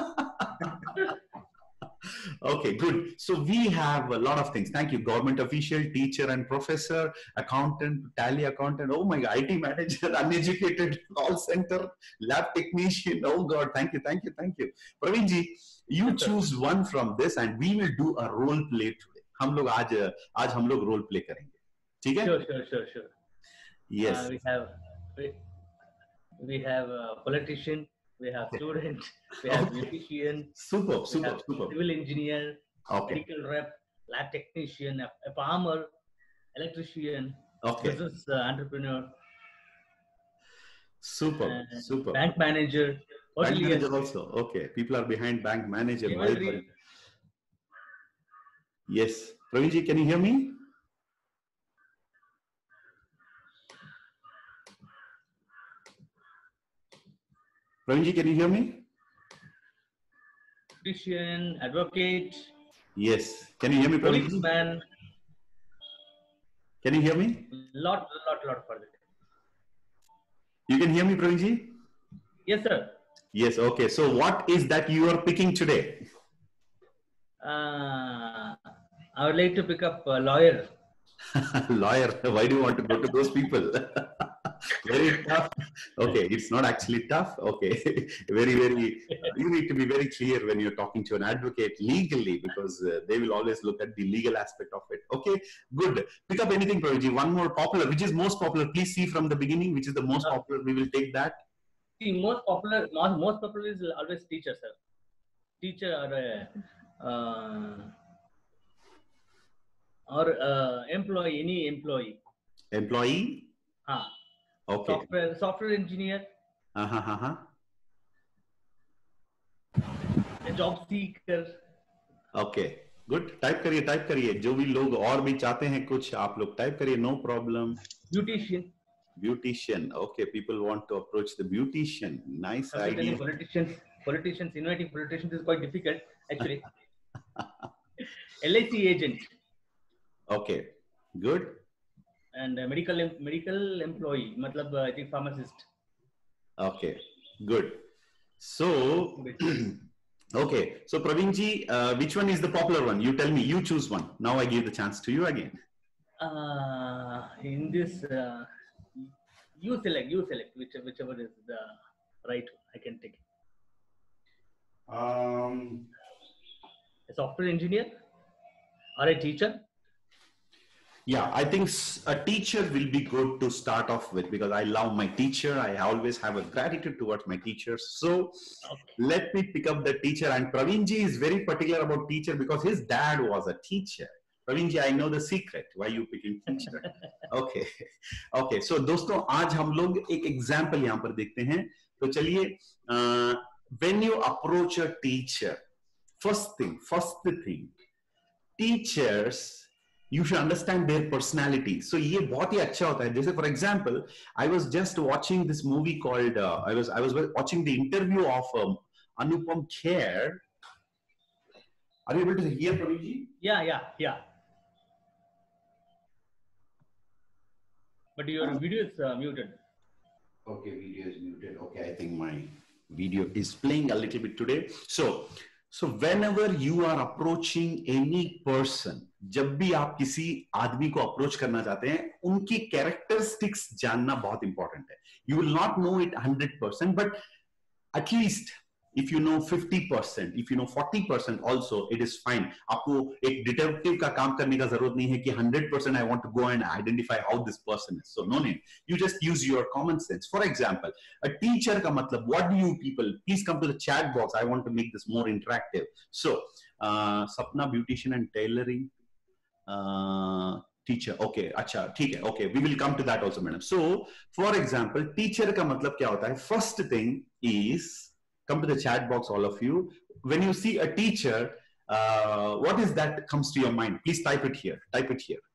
Okay, good. So we have a lot of things. Thank you. Government official, teacher and professor, accountant, tally accountant. Oh my God, I T manager, uneducated, call center, lab technician. Oh God, thank you, thank you, thank you. Praveen ji, you choose one from this and we will do a role play today. हम लोग आज आज हम लोग role play करेंगे. ठीक है? Sure, sure, sure, sure. Yes. Uh, we have we, we have a politician. We have student, we have Okay. musician, Super, we super, have super. civil engineer, Okay. medical rep, lab technician, a, a farmer, electrician, Okay. business uh, entrepreneur, Super, and super. bank manager, Bank hotelier, manager also. Okay. People are behind bank manager. jewelry. Yes. Praveen ji, can you hear me? Praveen ji, can you hear me? Politician, advocate, Yes. Can you hear me, Praveen ji? policeman, Can you hear me? lot, lot, lot for that. You can hear me, Praveen ji? Yes, sir. Yes. Okay. So what is that you are picking today? Uh, I would like to pick up a lawyer. Lawyer. Why do you want to go to those people? Very tough. Okay, it's not actually tough. Okay, very, very. You need to be very clear when you're talking to an advocate legally, because uh, they will always look at the legal aspect of it. Okay, good. Pick up anything, Praviji. One more popular. Which is most popular? Please see from the beginning. Which is the most popular? We will take that. The most popular, most, most popular is always teacher, sir. Teacher or uh, uh, or uh, employee, any employee. Employee. Ah. Okay. Software, software engineer. Uh huh. Uh huh. A job seeker. Okay. Good. Type करिए, type करिए. जो भी लोग और भी चाहते हैं कुछ, आप लोग type करिए. No problem. Beautician. Beautician. Okay, people want to approach the beautician. Nice idea. Politicians, politicians, inviting politicians is quite difficult, actually. L I C agent. Okay, good. And uh, medical medical employee, matlab, uh, I think pharmacist. Okay, good. So, okay. So Praveen ji, uh, which one is the popular one? You tell me. You choose one. Now I give the chance to you again. Uh, in this, uh, you select. You select which, whichever is the right one. I can take it. Um, A software engineer or a teacher. Yeah, I think a teacher will be good to start off with, because I love my teacher. I always have a gratitude towards my teachers. So okay, let me pick up the teacher. And Praveen ji is very particular about teacher because his dad was a teacher. Praveen ji, I know the secret why you picking teacher. Okay, okay. So दोस्तों आज हम लोग एक example यहाँ पर देखते हैं. तो चलिए, uh, when you approach a teacher, first thing, first thing, teachers, you should understand their personality. So ये बहुत ही अच्छा होता है. जैसे for example, I was just watching this movie called uh, I was I was watching the interview of um, Anupam Kher. Are you able to hear, Praveen ji? Yeah, yeah, yeah. But your video is uh, muted. Okay, video is muted. Okay, I think my video is playing a little bit today. So. So whenever you are approaching any person, जब भी आप किसी आदमी को approach करना चाहते हैं, उनकी कैरेक्टरिस्टिक्स जानना बहुत इंपॉर्टेंट है. You will not know it one hundred percent, but at least if you know fifty percent, if you know forty percent also, it is fine. आपको एक डिटेक्टिव का काम करने का जरूरत नहीं है कि one hundred percent I want to go and identify how this person is. So no need. You just use your common sense. For example, a teacher का मतलब, what do you people, please come to the chat box. I want to make this more interactive. So, uh, Sapna, beautician and tailoring. Uh, teacher, okay, अच्छा, ठीक है, okay, we will come to that also, madam. So, for example, teacher का मतलब क्या होता है? First thing is, come to the chat box, all of you. When you see a teacher, uh, what is that comes to your mind? Please type it here. Type it here.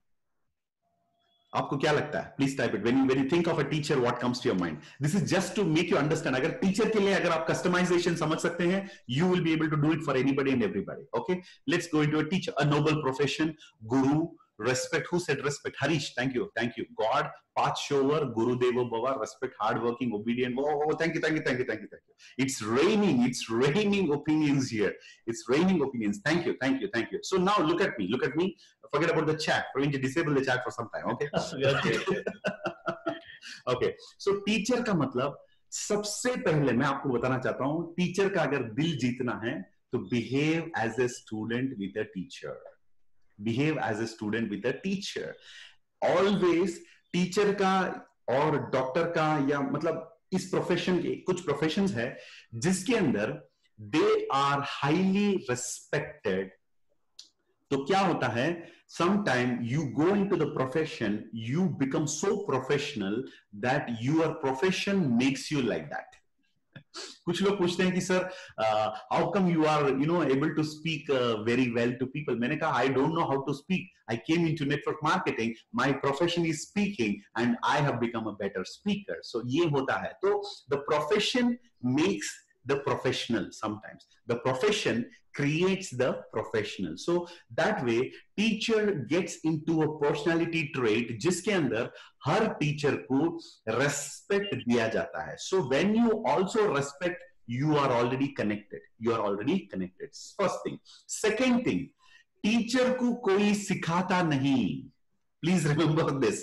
आपको क्या लगता है? Please type it. When you when you think of a teacher, what comes to your mind? This is just to make you understand. अगर teacher के लिए अगर आप customization समझ सकते हैं, you will be able to do it for anybody and everybody. Okay? Let's go into a teacher, a noble profession, guru. Respect. Who said respect? Harish, thank you, thank you. God, path shower, Guru Devo Bhava, respect, hardworking, obedient. Oh, oh, thank you, thank you, thank you, thank you, thank you. It's raining, it's raining opinions here. It's raining opinions. Thank you, thank you, thank you. So now look at me, look at me. Forget about the chat. We're going to disable the chat for some time, okay? Okay. Okay. So teacher का मतलब, सबसे पहले मैं आपको बताना चाहता हूँ, teacher का अगर दिल जीतना है, तो behave as a student with a teacher. Behave as a student with a teacher. Always teacher का और डॉक्टर का, या मतलब इस प्रोफेशन के कुछ प्रोफेशंस है जिसके अंदर they are highly respected. तो क्या होता है, sometime you go into the profession, you become so professional that your profession makes you like that. कुछ लोग पूछते हैं कि sir how come you are you know able to speak very well to people. मैंने कहा I don't know how to speak. I came into network marketing. My profession is speaking and I have become a better speaker. So ये होता है. तो the profession makes the professional. Sometimes the profession creates the professional. So that way teacher gets into a personality trait जिसके अंदर हर teacher को respect दिया जाता है. So when you also respect, you are already connected. You are already connected. First thing. Second thing, teacher को कोई सिखाता नहीं. Please remember this.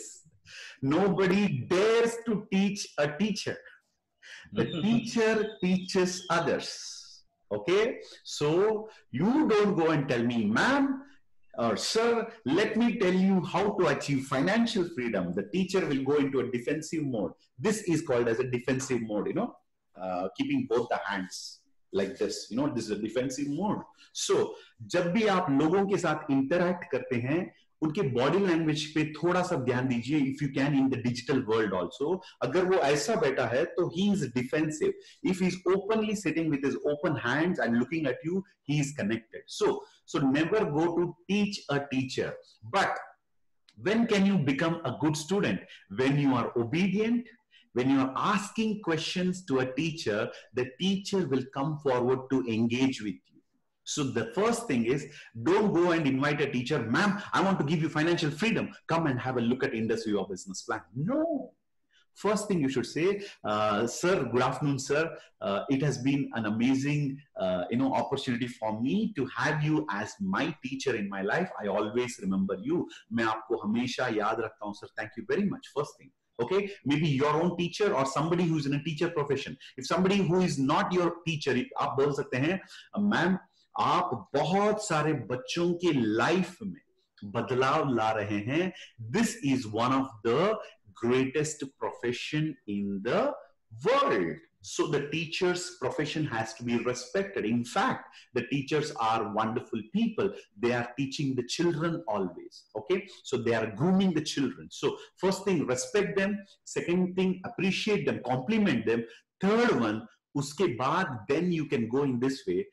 Nobody dares to teach a teacher. The teacher teaches others. Okay, so you don't go and tell me, ma'am or sir, let me tell you how to achieve financial freedom. The teacher will go into a defensive mode. This is called as a defensive mode, you know, uh, keeping both the hands like this, you know, this is a defensive mode. So जब भी आप लोगों के साथ interact करते हैं, उनके body language पे थोड़ा सा ध्यान दीजिए. If you can in the digital world also. अगर वो ऐसा बैठा है तो he is defensive. If he is openly sitting with his open hands and looking at you, he is connected. So so never go to teach a teacher. But when can you become a good student? When you are obedient, when you are asking questions to a teacher, the teacher will come forward to engage with you. So the first thing is, don't go and invite a teacher, ma'am, I want to give you financial freedom. Come and have a look at industry or business plan. No. First thing you should say, uh, sir, good afternoon, sir. Uh, it has been an amazing, uh, you know, opportunity for me to have you as my teacher in my life. I always remember you. मैं आपको हमेशा याद रखता हूँ, sir. Thank you very much. First thing. Okay, maybe your own teacher or somebody who is in a teacher profession. If somebody who is not your teacher, आप बोल सकते हैं, ma'am, आप बहुत सारे बच्चों के लाइफ में बदलाव ला रहे हैं. This is one of the greatest profession in the world. So the teacher's profession has to be respected. In fact, the teachers are wonderful people. They are teaching the children always. Okay, so they are grooming the children. So first thing, respect them. Second thing, appreciate them, compliment them. Third one, उसके बाद then you can go in this way.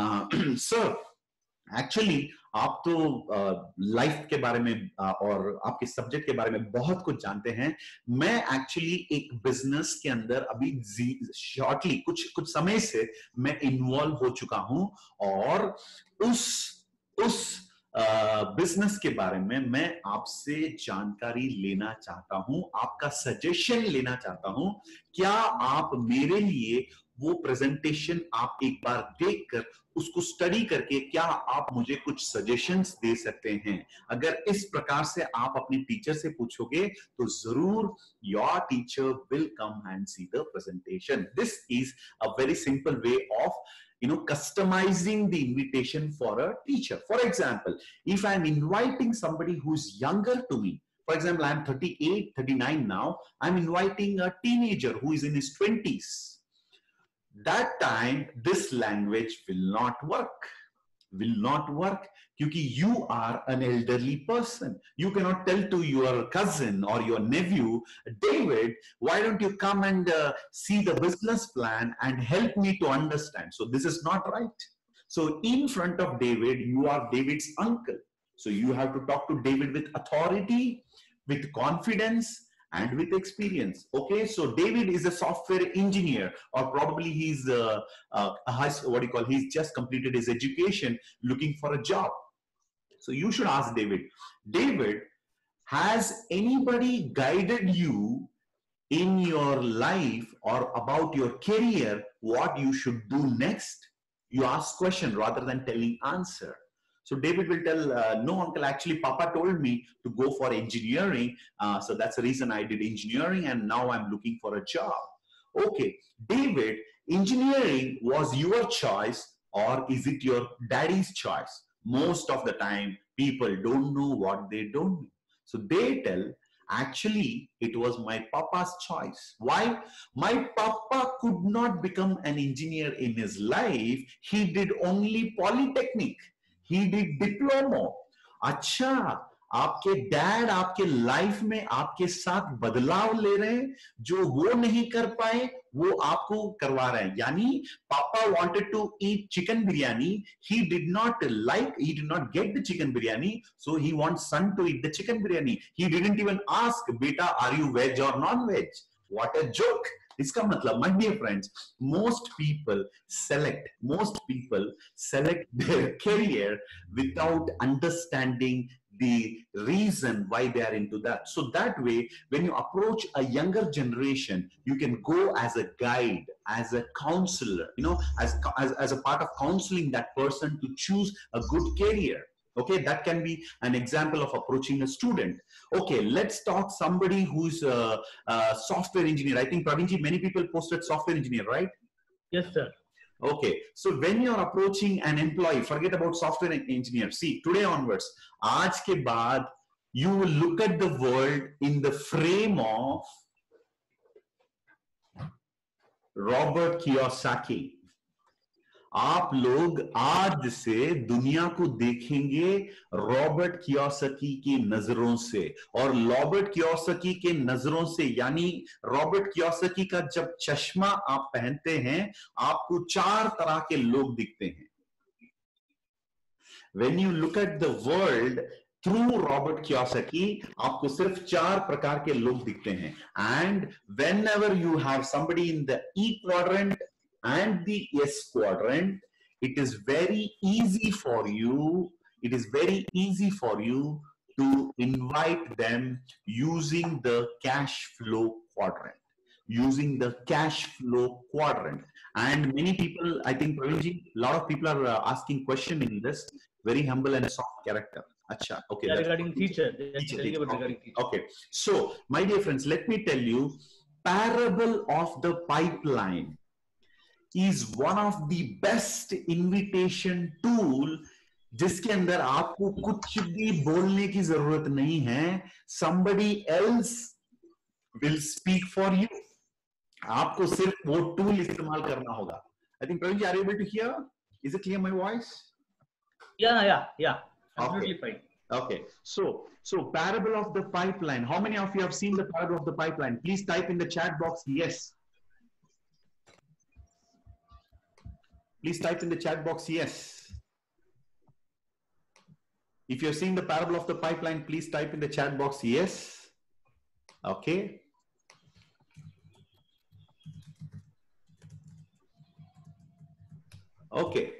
Sir actually आप तो life uh, के बारे में uh, और आपके subject के बारे में बहुत कुछ जानते हैं. मैं एक्चुअली एक बिजनेस के अंदर अभी शॉर्टली कुछ कुछ समय से मैं इन्वॉल्व हो चुका हूं और उस उस बिजनेस uh, के बारे में मैं आपसे जानकारी लेना चाहता हूं, आपका सजेशन लेना चाहता हूं. क्या आप मेरे लिए वो प्रेजेंटेशन आप एक बार देखकर उसको स्टडी करके क्या आप मुझे कुछ सजेशंस दे सकते हैं? अगर इस प्रकार से आप अपने टीचर से पूछोगे तो जरूर your teacher will come and see the presentation. This is a very simple way of you know customizing the invitation for a teacher. For example, if I am inviting somebody who's younger to me, for example, I am thirty-eight, thirty-nine now, I'm inviting a teenager who is in his twenties. That time this language will not work, will not work because you are an elderly person. You cannot tell to your cousin or your nephew, David, why don't you come and uh, see the business plan and help me to understand? So this is not right. So in front of David, you are David's uncle. So you have to talk to David with authority, with confidence, and with experience. Okay, so David is a software engineer, or probably he's uh, uh, has, what do you call, he's just completed his education looking for a job. So you should ask David, David, has anybody guided you in your life or about your career what you should do next? You ask question rather than telling answer. So David will tell, uh, no uncle, actually Papa told me to go for engineering. Uh, so that's the reason I did engineering and now I'm looking for a job. Okay, David, engineering was your choice or is it your daddy's choice? Most of the time people don't know what they don't know. So they tell, actually it was my papa's choice. Why? My papa could not become an engineer in his life. He did only polytechnic. He did diploma. अच्छा, आपके dad आपके life में आपके साथ बदलाव ले रहे हैं, जो वो नहीं कर पाए वो आपको करवा रहे हैं. यानी पापा wanted to eat chicken biryani, he did not like, he did not get the chicken biryani, so he wants son to eat the chicken biryani. He didn't even ask, beta, are you veg or non-veg? What a joke. इसका मतलब, my dear friends, most people select, most people select their career without understanding the reason why they are into that. So that way, when you approach a younger generation, you can go as a guide, as a counselor, you know, as, as, as a part of counseling that person to choose a good career. Okay, that can be an example of approaching a student. Okay, let's talk somebody who's a, a software engineer. I think Pravinji, many people posted software engineer, right? Yes, sir. Okay, so when you're approaching an employee, forget about software engineer. See, today onwards, aaj ke baad, you will look at the world in the frame of Robert Kiyosaki. आप लोग आज से दुनिया को देखेंगे Robert Kiyosaki की नजरों से, और रॉबर्ट कियोसाकी के नजरों से, यानी रॉबर्ट कियोसाकी का जब चश्मा आप पहनते हैं आपको चार तरह के लोग दिखते हैं. When you look at the world through Robert Kiyosaki, आपको सिर्फ चार प्रकार के लोग दिखते हैं. And whenever you have somebody in the E quadrant and the S quadrant, it is very easy for you, it is very easy for you to invite them using the cash flow quadrant, using the cash flow quadrant. And many people, I think, Pravinji, a lot of people are uh, asking question in this, very humble and soft character. Acha, okay. Yeah, regarding teacher. Teacher, teacher. teacher. Okay. Okay. Okay. So, my dear friends, let me tell you, parable of the pipeline is one of the best invitation tool जिसके अंदर आपको कुछ भी बोलने की जरूरत नहीं है. Somebody else will speak for you. आपको सिर्फ वो टूल इस्तेमाल करना होगा. I think Praveen, are you able to hear? Is it clear my voice? Yeah, yeah, yeah. Absolutely Okay. fine. Okay. So, so parable of the pipeline. How many of you have seen the parable of the pipeline? Please type in the chat box yes. Please type in the chat box yes. If you're seeing the parable of the pipeline, please type in the chat box yes. Okay. Okay.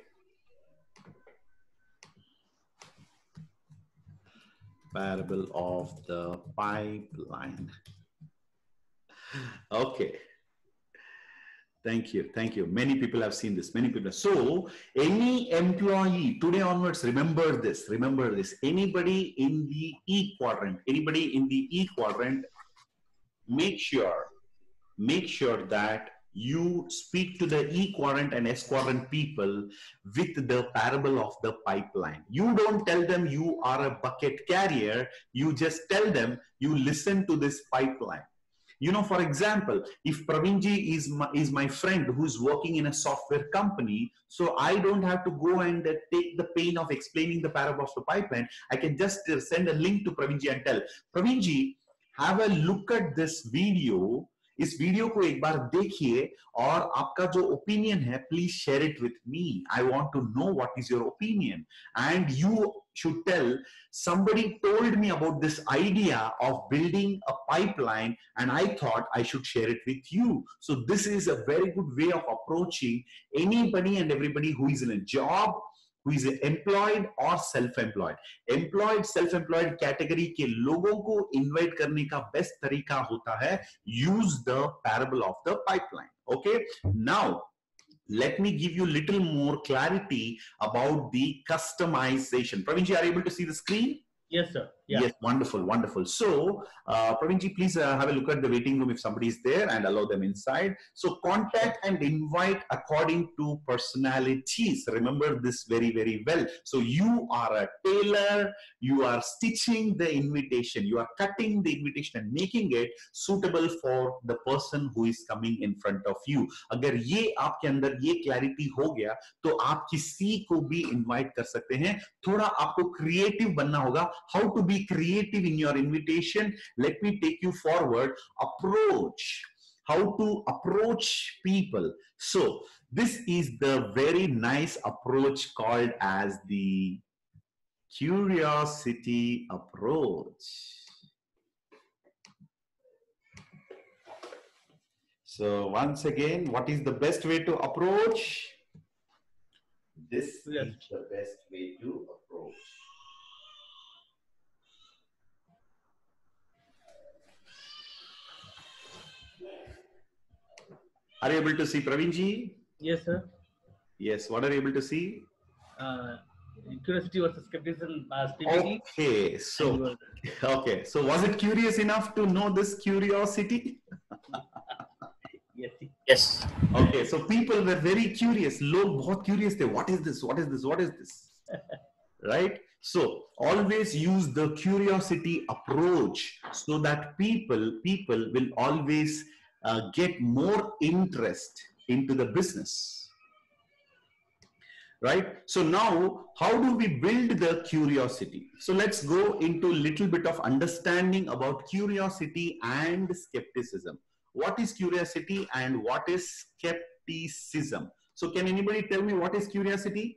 Parable of the pipeline. Okay. Thank you. Thank you. Many people have seen this. Many people. So any employee today onwards, remember this, remember this. Anybody in the E quadrant, anybody in the E quadrant, make sure, make sure that you speak to the E quadrant and S quadrant people with the parable of the pipeline. You don't tell them you are a bucket carrier. You just tell them you listen to this pipeline. You know, for example, if Pravinji is my, is my friend who's working in a software company, so I don't have to go and uh, take the pain of explaining the parable of the pipeline. I can just uh, send a link to Pravinji and tell, Pravinji, have a look at this video. इस video को एक बार देखिए और आपका जो opinion है please share it with me. I want to know what is your opinion and you should tell somebody told me about this idea of building a pipeline and I thought I should share it with you. So this is a very good way of approaching anybody and everybody who is in a job, who is employed or self-employed. Employed, self-employed category के लोगों को invite करने का best तरीका होता है use the parable of the pipeline. Okay, now let me give you a little more clarity about the customization. Pravinji, are you able to see the screen? Yes, sir. Yeah. Yes, wonderful, wonderful. So, uh, Pravinji, please uh, have a look at the waiting room if somebody is there and allow them inside. So, contact and invite according to personalities. Remember this very, very well. So, you are a tailor, you are stitching the invitation, you are cutting the invitation and making it suitable for the person who is coming in front of you. अगर ये आपके अंदर ये clarity हो गया, तो आप किसी को भी invite कर सकते हैं. थोड़ा आपको creative बनना होगा. How to be be creative in your invitation. Let me take you forward. Approach. How to approach people. So this is the very nice approach called as the curiosity approach. So once again, what is the best way to approach? This Yes. is the best way to approach. Are you able to see Praveen ji? Yes, sir. Yes, what are you able to see? Uh, curiosity versus skepticism as P P T. Okay, so okay, so was it curious enough to know this curiosity? Yes. Yes. Okay, so people were very curious. लोग बहुत curious थे. What is this? What is this? What is this? Right? So always use the curiosity approach so that people people will always uh, get more interest into the business. Right? So now, how do we build the curiosity? So let's go into a little bit of understanding about curiosity and skepticism. What is curiosity and what is skepticism? So can anybody tell me what is curiosity?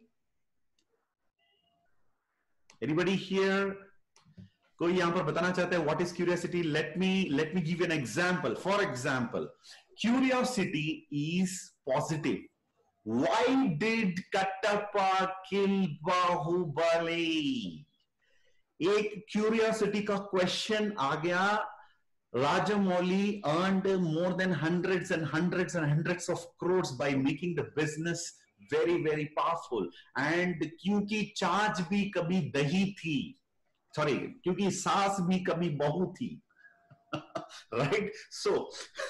Anybody here? कोई यहाँ पर बताना चाहता है what is curiosity? Let me let me give you an example. For example, curiosity is positive. Why did Kattappa kill Bahubali? एक curiosity का question आ गया. Rajamouli earned more than hundreds and hundreds and hundreds of crores by making the business very very powerful. And क्योंकि चाच भी कभी दही थी, sorry, क्योंकि सास भी कभी बहू थी. Right? So,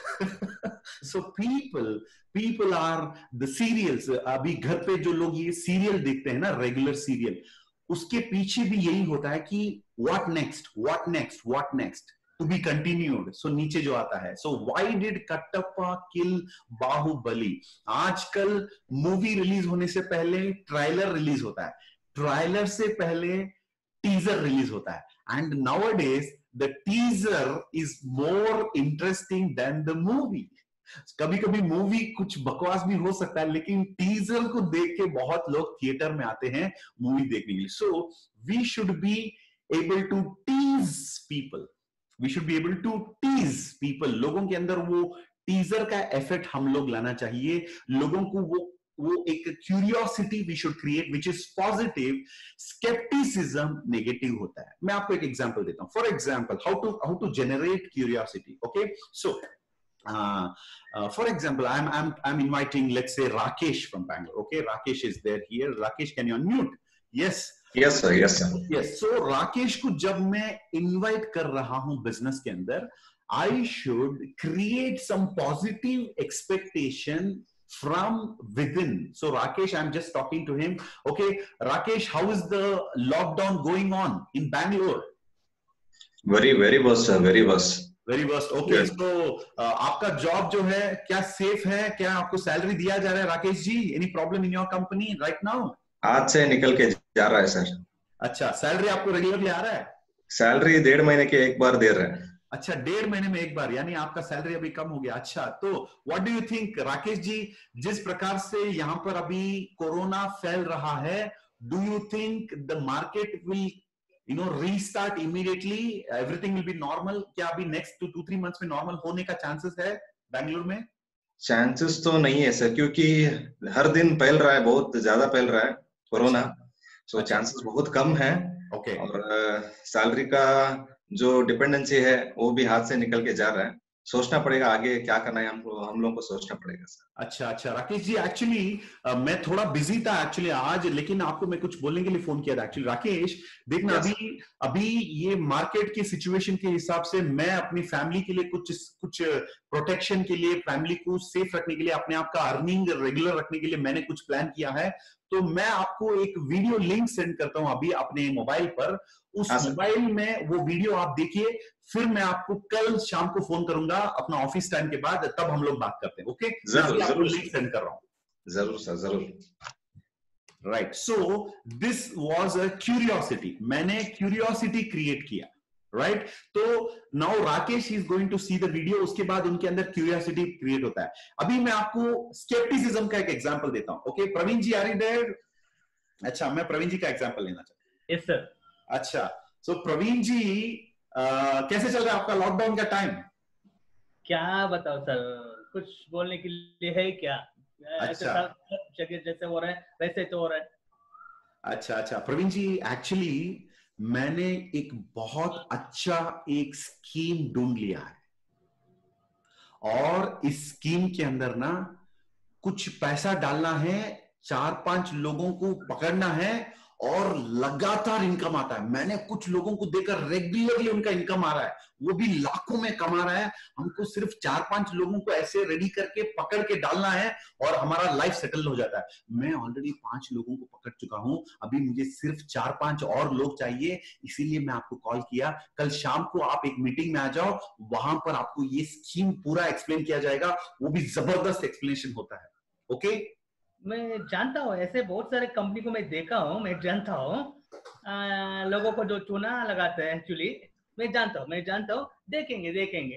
so people, people are the serials. अभी घर पे जो लोग ये serial देखते हैं ना, regular serial, उसके पीछे भी यही होता है कि what next, what next, what next, to be continued. So नीचे जो आता है. So why did Kattappa kill Bahubali? आजकल मूवी रिलीज होने से पहले ट्रायलर रिलीज होता है, ट्रायलर से पहले टीजर रिलीज होता है. And nowadays the teaser is more interesting than the movie. कभी कभी मूवी कुछ बकवास भी हो सकता है, लेकिन टीजर को देख के बहुत लोग थिएटर में आते हैं मूवी देखने के लिए. So we should be able to tease people. We should be able to tease people. लोगों के अंदर वो टीजर का इफेक्ट हम लोग लाना चाहिए. लोगों को वो वो एक curiosity we should create which is positive. Skepticism negative होता है. मैं आपको एक एग्जांपल देता हूं. For example, how to how to generate curiosity. Okay, so Uh, uh, for example, I'm I'm I'm inviting, let's say, Rakesh from Bangalore. Okay, Rakesh is there here. Rakesh, can you unmute? Yes. Yes sir. Yes sir. Yes. So Rakesh को जब मैं invite कर रहा हूँ business के अंदर, I should create some positive expectation from within. So Rakesh, I'm just talking to him. Okay, Rakesh, how is the lockdown going on in Bangalore? Very very worst sir. Very worst. Very worst. Okay, so आपका job जो है क्या safe है? क्या आपको salary दिया जा रहा है Rakesh ji? Any problem in your company right now? आज से निकल के जा रहा है सर. अच्छा, सैलरी आपको रेगुलरली आ रहा है? सैलरी डेढ़ महीने के एक बार दे रहे हैं. अच्छा, डेढ़ महीने में एक बार, यानी आपका सैलरी अभी कम हो गया. अच्छा, तो what do you think Rakesh ji, जिस प्रकार से यहाँ पर अभी कोरोना फैल रहा है, do you think the market will you know restart immediately, everything will be normal? क्या अभी next two to three months में normal होने का chances है बैंगलोर में? चांसेस तो नहीं है सर, क्योंकि हर दिन फैल रहा है, बहुत ज्यादा फैल रहा है कोरोना. सो चांसेस बहुत कम है. ओके, और सैलरी का जो डिपेंडेंसी है वो भी हाथ से निकल के जा रहा है. सोचना पड़ेगा आगे क्या करना है, हमको हम लोगों को सोचना पड़ेगा सर. अच्छा अच्छा राकेश जी, एक्चुअली मैं थोड़ा बिजी था एक्चुअली आज, लेकिन आपको मैं कुछ बोलने के लिए फोन किया था. एक्चुअली राकेश, देखना, Yes. अभी अभी ये मार्केट की सिचुएशन के हिसाब से मैं अपनी फैमिली के लिए कुछ कुछ प्रोटेक्शन के लिए, फैमिली को सेफ रखने के लिए, अपने आप का अर्निंग रेगुलर रखने के लिए मैंने कुछ प्लान किया है. तो मैं आपको एक वीडियो लिंक सेंड करता हूं अभी अपने मोबाइल पर. उस मोबाइल में वो वीडियो आप देखिए, फिर मैं आपको कल शाम को फोन करूंगा अपना ऑफिस टाइम के बाद, तब हम लोग बात करते हैं. ओके, जरूर, मैं आपको जरूर. लिंक सेंड कर रहा हूं. जरूर सर, जरूर. Right, so this was a curiosity, मैंने क्यूरियोसिटी क्रिएट किया, राइट right? तो now Rakesh is going to see the video, उसके बाद उनके अंदर क्यूरियोसिटी क्रिएट होता है। अभी मैं आपको स्केप्टिसिज्म का एक एग्जांपल देता हूं। Okay okay? Praveen ji, are you there? अच्छा, मैं प्रवीण जी का एग्जांपल लेना चाहता हूं। Yes sir. अच्छा, सो so, प्रवीण जी आ, कैसे चल रहा है आपका लॉकडाउन का टाइम? क्या बताओ सर, कुछ बोलने के लिए है क्या? अच्छा, जगह जैसे हो रहा है वैसे तो हो रहा है। अच्छा अच्छा प्रवीण जी, एक्चुअली मैंने एक बहुत अच्छा एक स्कीम ढूंढ लिया है, और इस स्कीम के अंदर ना कुछ पैसा डालना है, चार पांच लोगों को पकड़ना है और लगातार इनकम आता है। मैंने कुछ लोगों को देखकर रेगुलरली उनका इनकम आ रहा है, वो भी लाखों में कमा रहा है। हमको सिर्फ चार पांच लोगों को ऐसे रेडी करके पकड़ के डालना है और हमारा लाइफ सेटल हो जाता है। मैं ऑलरेडी पांच लोगों को पकड़ चुका हूं, अभी मुझे सिर्फ चार पांच और लोग चाहिए, इसीलिए मैं आपको कॉल किया। कल शाम को आप एक मीटिंग में आ जाओ, वहां पर आपको ये स्कीम पूरा एक्सप्लेन किया जाएगा, वो भी जबरदस्त एक्सप्लेनेशन होता है। Okay okay? मैं जानता हूँ, ऐसे बहुत सारे कंपनी को मैं देखा हूँ, मैं जानता हूँ लोगों को जो चूना लगाते हैं, एक्चुअली मैं जानता हूँ मैं जानता हूँ देखेंगे देखेंगे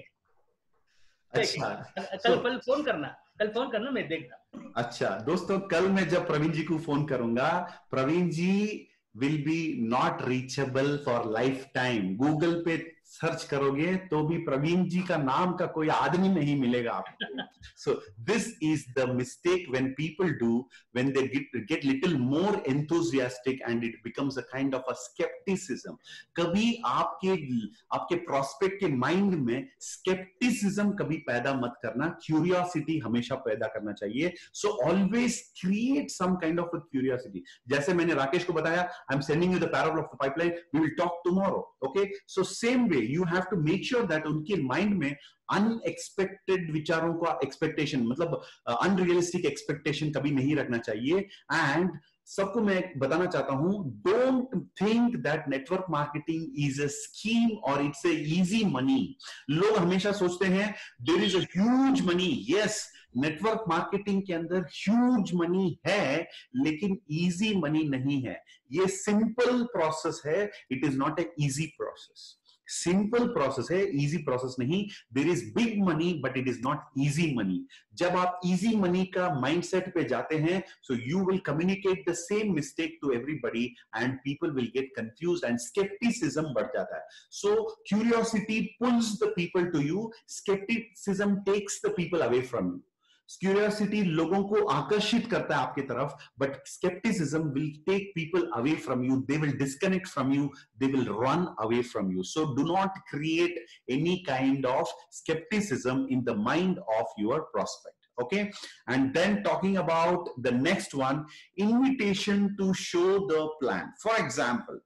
अच्छा, कल so, कल फोन करना कल फोन करना मैं देखता। अच्छा दोस्तों, कल मैं जब प्रवीण जी को फोन करूंगा, Praveen ji will be not reachable for lifetime. Google पे सर्च करोगे तो भी प्रवीण जी का नाम का कोई आदमी नहीं मिलेगा आपको। So this is the mistake when people do, when they get get little more enthusiastic and it becomes a kind of a skepticism. कभी आपके आपके प्रोस्पेक्ट के माइंड में स्केप्टिसिज्म कभी पैदा मत करना, क्यूरियोसिटी हमेशा पैदा करना चाहिए। So always create some kind of a curiosity. जैसे मैंने राकेश को बताया, I am sending you the parable of the pipeline, we will talk tomorrow. Okay, so same way you have to make sure that उनके mind में unexpected विचारों का expectation, मतलब unrealistic uh, expectation कभी नहीं रखना चाहिए। एंड सबको मैं बताना चाहता हूं, don't think that network marketing is a scheme और इट्स ए इजी मनी। लोग हमेशा सोचते हैं there is a huge money. Yes, network marketing के अंदर ह्यूज मनी है, लेकिन इजी मनी नहीं है। ये सिंपल प्रोसेस है, it is not a easy process. Simple process है, इजी प्रोसेस नहीं। There is big money but it is not easy money. जब आप इजी मनी का माइंडसेट पे जाते हैं, so you will communicate the same mistake to everybody and people will get confused and skepticism बढ़ जाता है। So curiosity pulls the people to you, skepticism takes the people away from you. Curiosity लोगों को आकर्षित करता है आपकी तरफ, but skepticism will take people away from you, they will disconnect from you, they will run away from you. So do not create any kind of skepticism in the mind of your prospect. Okay, and then talking about the next one, invitation to show the plan. For example,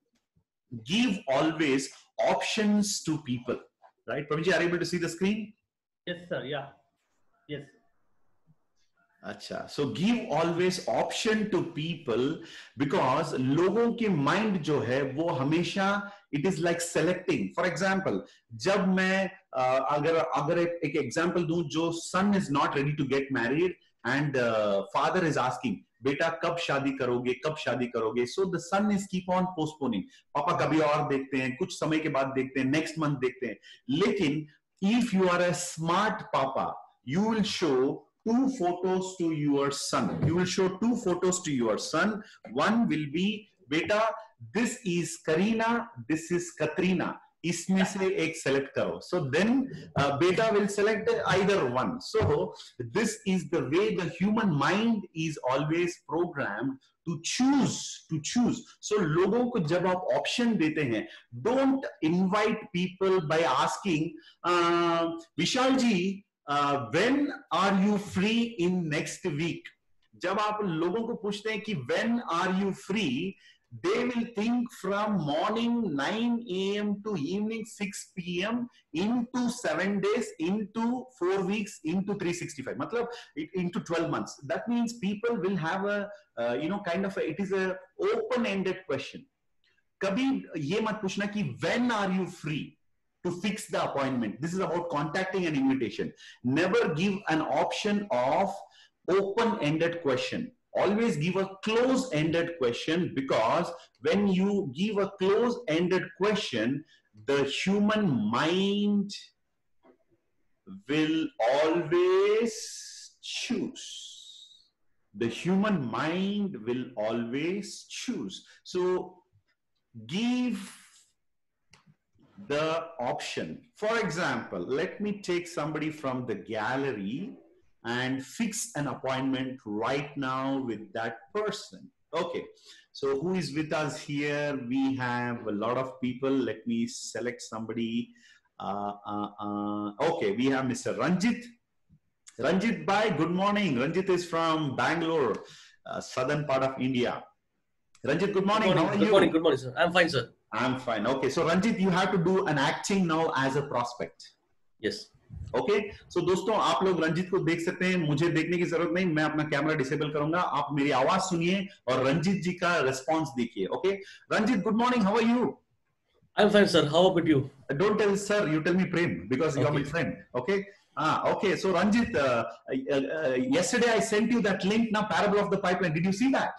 give always options to people, right? Praveenji, are you able to see the screen? Yes sir, yeah, yes. अच्छा, so give always option to people, because लोगों के mind जो है वो हमेशा it is like selecting. For example, जब मैं uh, अगर अगर एक एग्जाम्पल दूं, जो son is not ready to get married and father is asking, बेटा कब शादी करोगे, कब शादी करोगे? So the son is keep on postponing. पापा कभी और देखते हैं, कुछ समय के बाद देखते हैं, नेक्स्ट मंथ देखते हैं। लेकिन if you are a smart papa, you will show two photos to your son. You will show two photos to your son. One will be, beta, this is Karina, this is Katrina. इसमें से एक select करो. So then uh, beta will select either one. So this is the way the human mind is always programmed to choose, to choose. So लोगों को जब आप option देते हैं, don't invite people by asking, uh, Vishal ji, Uh, when are you free in next week? जब आप लोगों को पूछते हैं कि when are you free, they will think from morning nine a m to evening six p m into seven days, into four weeks, into three sixty-five, मतलब into twelve months. That means people will have a uh, you know kind of a, it is a open-ended question. कभी ये मत पूछना कि when are you free to fix the appointment. This is about contacting an invitation. Never give an option of open-ended question. always give a close-ended question, because when you give a close-ended question, the human mind will always choose. The human mind will always choose. So give the option. For example, let me take somebody from the gallery and fix an appointment right now with that person. Okay, so who is with us here? We have a lot of people. Let me select somebody. Uh, uh, uh, okay, we have Mister Ranjit. Ranjit bhai, good morning. Ranjit is from Bangalore, uh, southern part of India. Ranjit, good morning. Good morning. How are good you? morning. Good morning, sir. I'm fine, sir. I'm fine. Okay, so Ranjit, you have to do an acting now as a prospect. Yes. Okay so दोस्तों, आप लोग रंजित को देख सकते हैं, मुझे देखने की जरूरत नहीं, मैं अपना कैमरा डिसेबल करूंगा, आप मेरी आवाज सुनिए और रंजित जी का रिस्पांस देखिए. Okay Ranjit, good morning, how are you? I'm fine, sir. How about you? Don't tell sir, you tell me Prem, because you are my Okay. friend. Okay. Ah, okay. So Ranjit, uh, uh, uh, yesterday I sent you that link, now Parable of the Pipeline. Did you see that?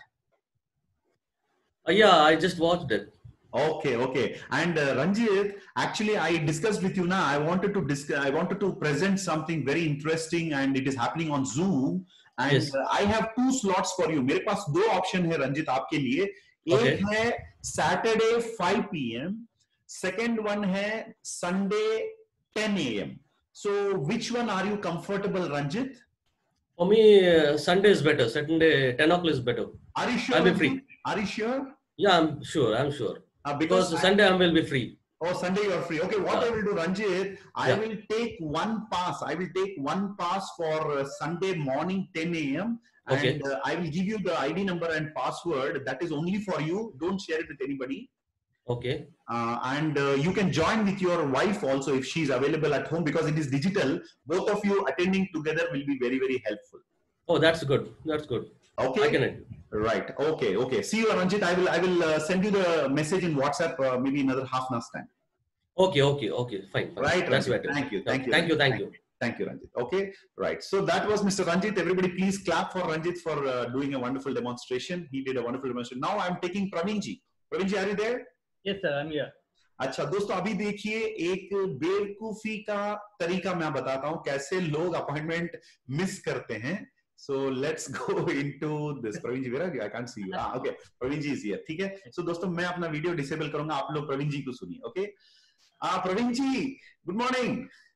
Uh, yeah, I just watched it. Okay, okay. And uh, Ranjit, actually, I discussed with you now. I wanted to discuss. I wanted to present something very interesting, and it is happening on Zoom. And Yes. uh, I have two slots for you. मेरे पास दो option है रंजित आपके लिए. Okay. एक है Saturday five p m Second one है Sunday ten a m So which one are you comfortable, Ranjit? For me, uh, Sunday is better. Saturday, ten o'clock is better. Are you sure? I'll be Ranjit? free. Are you sure? Yeah, I'm sure. I'm sure. Uh, Because because I- Sunday I will be free. Oh, Sunday you are free. Okay, what Yeah. I will do, Ranjit, I Yeah. will take one pass. I will take one pass for uh, Sunday morning ten a m and Okay. uh, I will give you the I D number and password. That is only for you. Don't share it with anybody. Okay. Uh, and uh, you can join with your wife also if she is available at home, because it is digital. Both of you attending together will be very, very helpful. Oh, that's good. That's good. Okay. I can agree. Right. Okay. Okay. See you, Ranjit. I will. I will uh, send you the message in WhatsApp. Uh, maybe another half an hour's time. Okay. Okay. Okay. Fine. fine. Right. That's Ranjit. better. Thank you. Yeah. Thank you. Thank you. Thank Ranjit. you. Thank you, Ranjit. Okay, right. So that was Mister Ranjit. Everybody, please clap for Ranjit for uh, doing a wonderful demonstration. He did a wonderful demonstration. Now I'm taking Praveen ji. Praveen ji, are you there? Yes, sir, I'm here. अच्छा दोस्तों, अभी देखिए एक बेवकूफी का तरीका मैं बताता हूँ कैसे लोग अपॉइंटमेंट मिस करते हैं. So let's go into this. Praveen ji, where are you? I can't see you. Ah, okay. Praveen ji is here. ठीक है. So दोस्तों, मैं अपना वीडियो डिसेबल करूंगा. आप लोग प्रवीण जी को सुनिए. Okay. Ah, Praveen ji, good morning.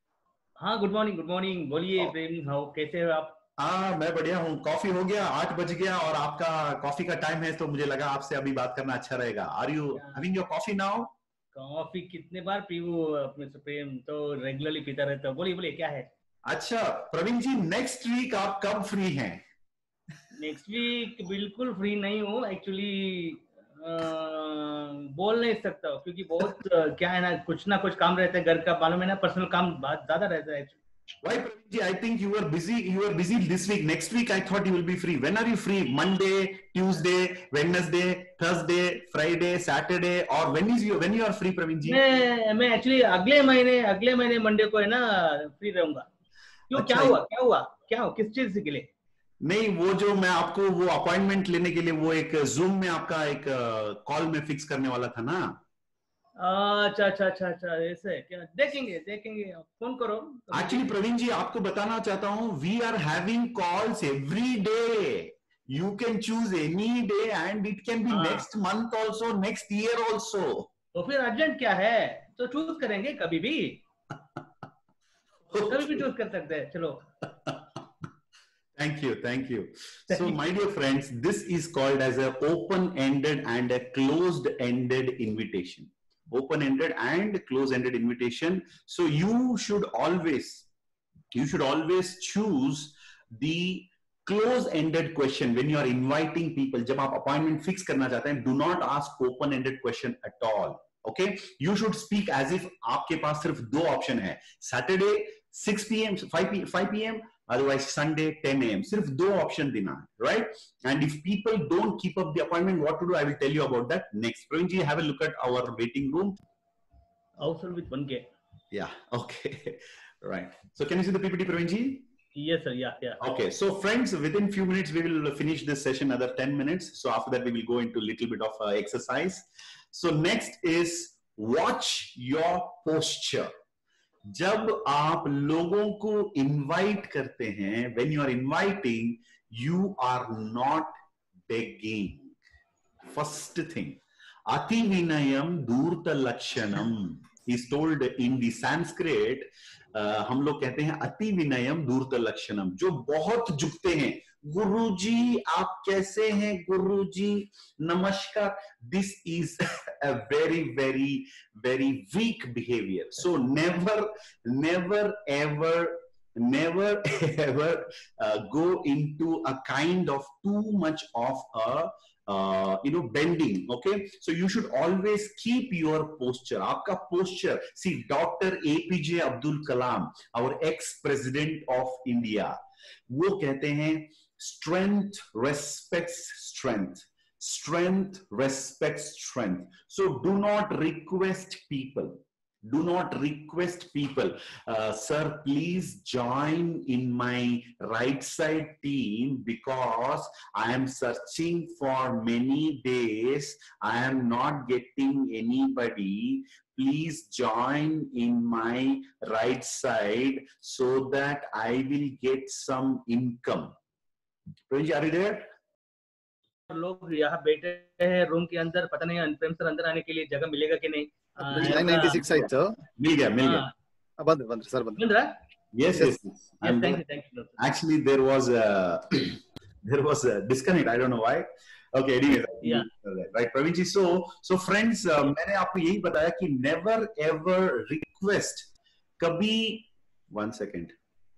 हाँ, गुड मॉर्निंग, गुड मॉर्निंग. बोलिए Oh. प्रेम, हाउ कैसे हो आप? हाँ, मैं बढ़िया हूँ. कॉफी हो गया, आठ बज गया और आपका कॉफी का टाइम है, तो मुझे लगा आपसे अभी बात करना अच्छा रहेगा. Are you having your coffee now? Coffee कितने बार पीऊं अपने से प्रेम, तो रेगुलरली पीता रहता हूँ. बोलिए बोलिए क्या है? अच्छा प्रवीण जी, नेक्स्ट वीक आप कब फ्री हैं? नेक्स्ट वीक बिल्कुल फ्री नहीं हूँ एक्चुअली. बोल नहीं सकता हूँ क्योंकि बहुत अ, क्या है ना, कुछ ना कुछ काम रहता है घर का, मालूम है ना, पर्सनल काम बहुत ज्यादा रहता है. Why, Praveen ji? I think you were busy. You were busy this week. Next week, I thought you will be free. When are you free? Monday, Tuesday, Wednesday, Thursday, Friday, Saturday, or when is you when you are free, Praveen ji? मैं मैं actually अगले महीने अगले महीने Monday को है ना free रहूंगा. क्यों, क्या अच्छा. हुआ क्या हुआ क्या हुआ किस चीज के लिए? नहीं, वो जो मैं आपको वो अपॉइंटमेंट लेने के लिए वो एक जूम में आपका एक कॉल में फिक्स करने वाला था ना. अच्छा अच्छा अच्छा अच्छा ऐसे है क्या? देखेंगे देखेंगे, फोन करो. एक्चुअली प्रवीण जी, आपको बताना चाहता हूँ, we are having calls every day. You can choose any day and it can be हाँ. next month also, next year also. तो फिर अर्जेंट क्या है, तो चूज करेंगे कभी भी. कभी भी चूज कर सकते हैं. चलो. Thank you, thank you. So, my dear friends, this is called as a open-ended and a closed-ended invitation. Open-ended and closed-ended invitation. So, you should always, you should always choose the close-ended question when you are inviting people. जब आप appointment fix करना चाहते हैं, do not ask open-ended question at all. Okay? You should speak as if आपके पास सिर्फ दो option है. Saturday six p m five p m otherwise Sunday ten a m सिर्फ दो option देना है, right? And if people don't keep up the appointment, what to do? I will tell you about that next. Praveen ji, have a look at our waiting room. Household with one K. Yeah, okay. Right. So can you see the P P T, Praveen ji? Yes, sir. Yeah, yeah. Okay, so friends, within few minutes we will finish this session, another ten minutes. So after that we will go into a little bit of uh, exercise. So next is watch your posture. जब आप लोगों को invite करते हैं, when you are inviting, you are not begging. First thing, Ati Vinayam Durta Lakshanam is told in the Sanskrit. Uh, हम लोग कहते हैं अति विनयम दूरत लक्षणम, जो बहुत झुकते हैं. गुरुजी आप कैसे हैं? गुरुजी नमस्कार. This is a very very very weak behavior. So never never ever never ever uh, go into a kind of too much of a Uh, you know, bending. Okay, so you should always keep your posture. आपका posture. See, Doctor A P J Abdul Kalam, our ex-president of India, वो कहते हैं strength respects strength. Strength respects strength. So do not request people. Do not request people, uh, sir, please join in my right side team because I am searching for many days. I am not getting anybody. Please join in my right side so that I will get some income. Pranji, are you there? लोग यहाँ बैठे हैं room के अंदर, पता नहीं अनप्रेम sir अंदर आने के लिए जगह मिलेगा कि नहीं. nine ninety-six ಆಯ್ತು. मिल गया मिल गया. ಬಂದ್ರಿ ಬಂದ್ರಿ ಸರ್ ಬಂದ್ರಿ. ಬಂದ್ರಾ? Yes, yes. Yes, thank you, thank you. Actually, there was a there was a disconnect. I don't know why. Okay, anyway. Yeah. Right, Praveen ji. So, so friends, uh, मैंने आपको यही बताया कि never ever request. कभी one second.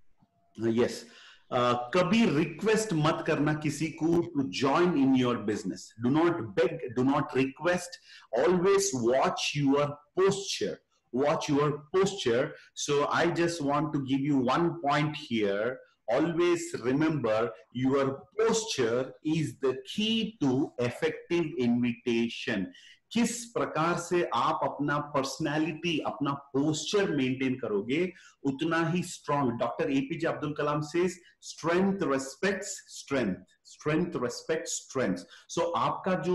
Uh, yes. Uh, कभी request मत करना किसी को to join in your business. Do not beg, do not request. Always watch your posture. Watch your posture. So I just want to give you one point here. Always remember your posture is the key to effective invitation. किस प्रकार से आप अपना personality, अपना posture maintain करोगे, उतना ही strong. Doctor APJ Abdul Kalam says strength respects strength, strength respects strength. So आपका जो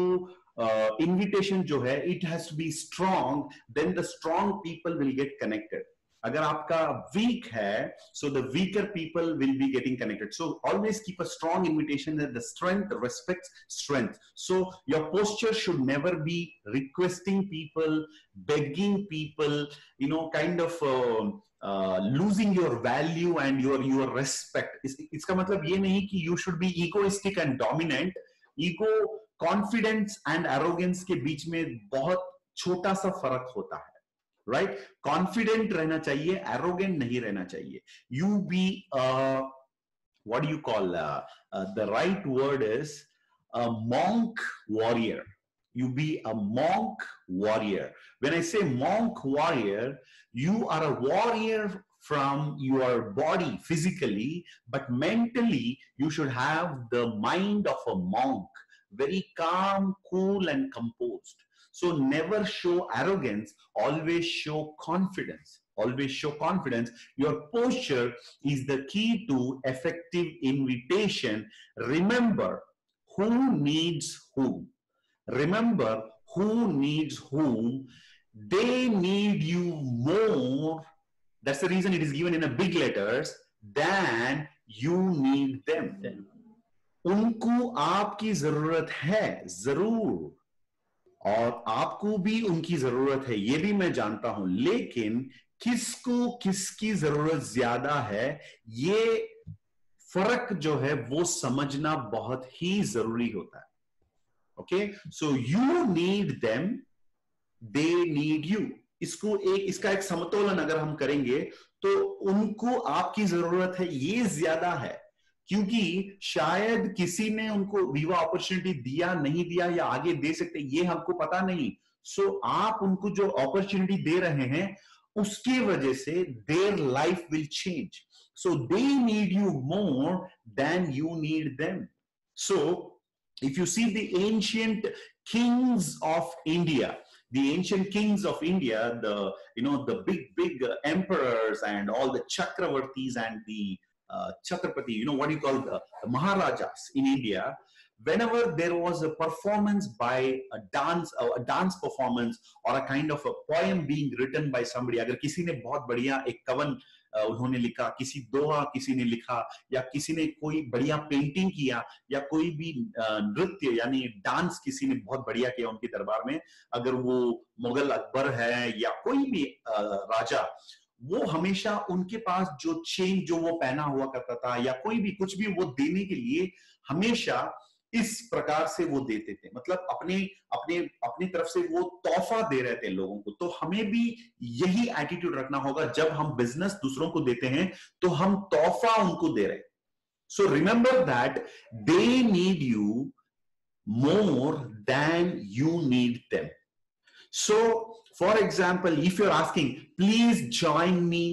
इनविटेशन uh, जो है, it has to be strong, then the strong people will get connected. अगर आपका वीक है, so the weaker people will be getting connected. So always keep a strong invitation that the strength respects strength. So your posture should never be requesting people, begging people, you know, kind of uh, uh, losing your value and your your respect. इसका मतलब ये नहीं कि you should be egoistic and dominant. Ego, confidence and arrogance के बीच में बहुत छोटा सा फर्क होता है. Right? Confident रहना चाहिए, arrogant नहीं रहना चाहिए. You be a, what do you call, uh, uh, the right word is a monk warrior. You be a monk warrior. When I say monk warrior, you are a warrior from your body physically, but mentally you should have the mind of a monk, very calm, cool and composed. So never show arrogance, always show confidence. Always show confidence. Your posture is the key to effective invitation. Remember who needs whom. Remember who needs whom. They need you more. That's the reason it is given in a big letters than you need them. उनको आपकी जरूरत है जरूर, और आपको भी उनकी जरूरत है, ये भी मैं जानता हूं. लेकिन किसको किसकी जरूरत ज्यादा है, ये फर्क जो है वो समझना बहुत ही जरूरी होता है. Okay, so you need them, they need you. इसको एक इसका एक समतोलन अगर हम करेंगे तो उनको आपकी जरूरत है ये ज्यादा है, क्योंकि शायद किसी ने उनको विवा अपॉर्चुनिटी दिया, नहीं दिया, या आगे दे सकते, ये हमको पता नहीं. सो so, आप उनको जो अपॉर्चुनिटी दे रहे हैं उसकी वजह से their life will change. So they need you more than you need them. So if you see the ancient kings of India, the ancient kings of India, the, you know, the big, big uh, emperors and all the Chakravartis and the uh, Chhatrapati, you know what you call the, the Maharajas in India. Whenever there was a performance by a dance, a dance performance or a kind of a poem being written by somebody, अगर किसी ने बहुत बढ़िया एक कवन उन्होंने लिखा, किसी दोहा किसी ने लिखा, या किसी ने कोई बढ़िया पेंटिंग किया, या कोई भी नृत्य यानी डांस किसी ने बहुत बढ़िया किया उनके दरबार में, अगर वो मुगल अकबर है या कोई भी राजा, वो हमेशा उनके पास जो चेन जो वो पहना हुआ करता था या कोई भी कुछ भी वो देने के लिए हमेशा इस प्रकार से वो देते थे, मतलब अपने अपने अपनी तरफ से वो तोहफा दे रहे थे लोगों को। तो हमें भी यही एटीट्यूड रखना होगा, जब हम बिजनेस दूसरों को देते हैं तो हम तोहफा उनको दे रहे हैं। So remember that they need you more than you need them. So for example, if you are asking please join me,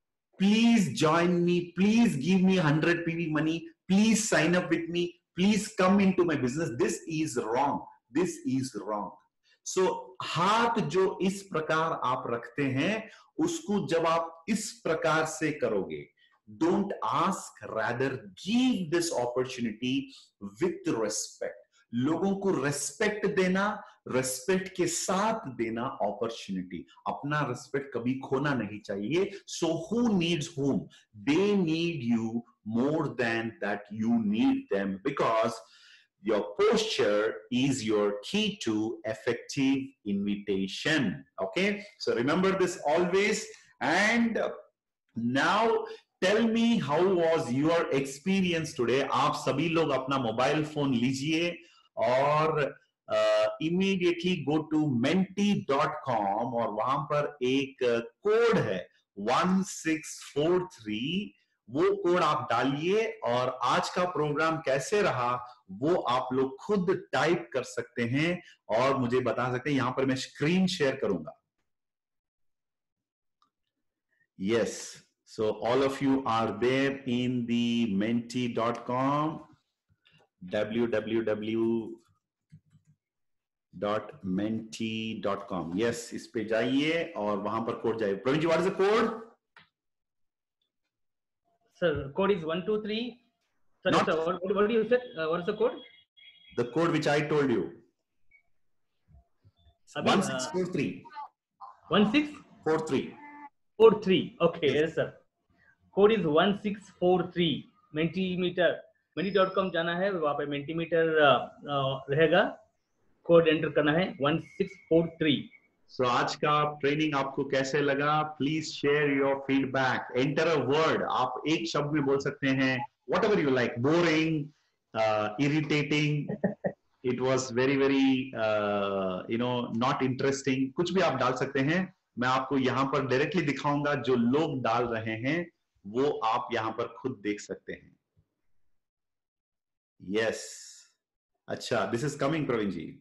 please join me, please give me hundred PV money, please sign up with me, please come into my business, this is wrong, this is wrong. So हाथ जो इस प्रकार आप रखते हैं उसको जब आप इस प्रकार से करोगे, don't ask, rather give this opportunity with respect. लोगों को रेस्पेक्ट देना, रेस्पेक्ट के साथ देना अपॉर्चुनिटी, अपना रेस्पेक्ट कभी खोना नहीं चाहिए। So who needs whom? They need you more than that you need them, because your posture is your key to effective invitation. Okay, so remember this always. And now tell me, how was your experience today? आप सभी लोग अपना mobile phone लीजिए और immediately go to menti dot com और वहां पर एक कोड है वन सिक्स फोर थ्री, वो कोड आप डालिए और आज का प्रोग्राम कैसे रहा वो आप लोग खुद टाइप कर सकते हैं और मुझे बता सकते हैं। यहां पर मैं स्क्रीन शेयर करूंगा। Yes, so all of you are there in the menti dot com, W W W dot menti dot com. Yes, इस पे जाइए और वहां पर कोड जाइए। Praveen ji, what is the code? Sir, code is one two three. Sorry, Not, sir. What, what do you said? Uh, what is the code? The code which I told you. Abhi, one six four three. One six four three. four three. Okay, Yes. yes, sir. Code is one six four three. Mentimeter. Menti dot com जाना है, वहाँ पे Mentimeter रहेगा। Code enter करना है one six four three. So आज का training आपको कैसे लगा? Please share your feedback. Enter a word, आप एक शब्द में बोल सकते हैं, whatever you like, boring, irritating, it was very very you know not interesting, कुछ भी आप डाल सकते हैं। मैं आपको यहाँ पर डायरेक्टली दिखाऊंगा, जो लोग डाल रहे हैं वो आप यहाँ पर खुद देख सकते हैं। यस, अच्छा, this is coming Praveen ji.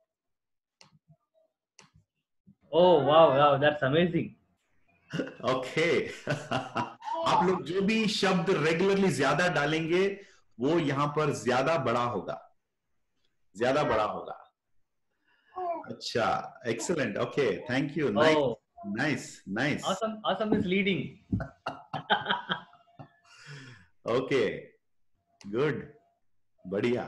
Oh wow, wow, that's amazing. Okay आप लोग जो भी शब्द रेगुलरली ज्यादा डालेंगे वो यहां पर ज्यादा बड़ा होगा, ज्यादा बड़ा होगा। अच्छा, excellent, okay, thank you, nice nice nice, Awesome, awesome is leading. Okay, good, बढ़िया,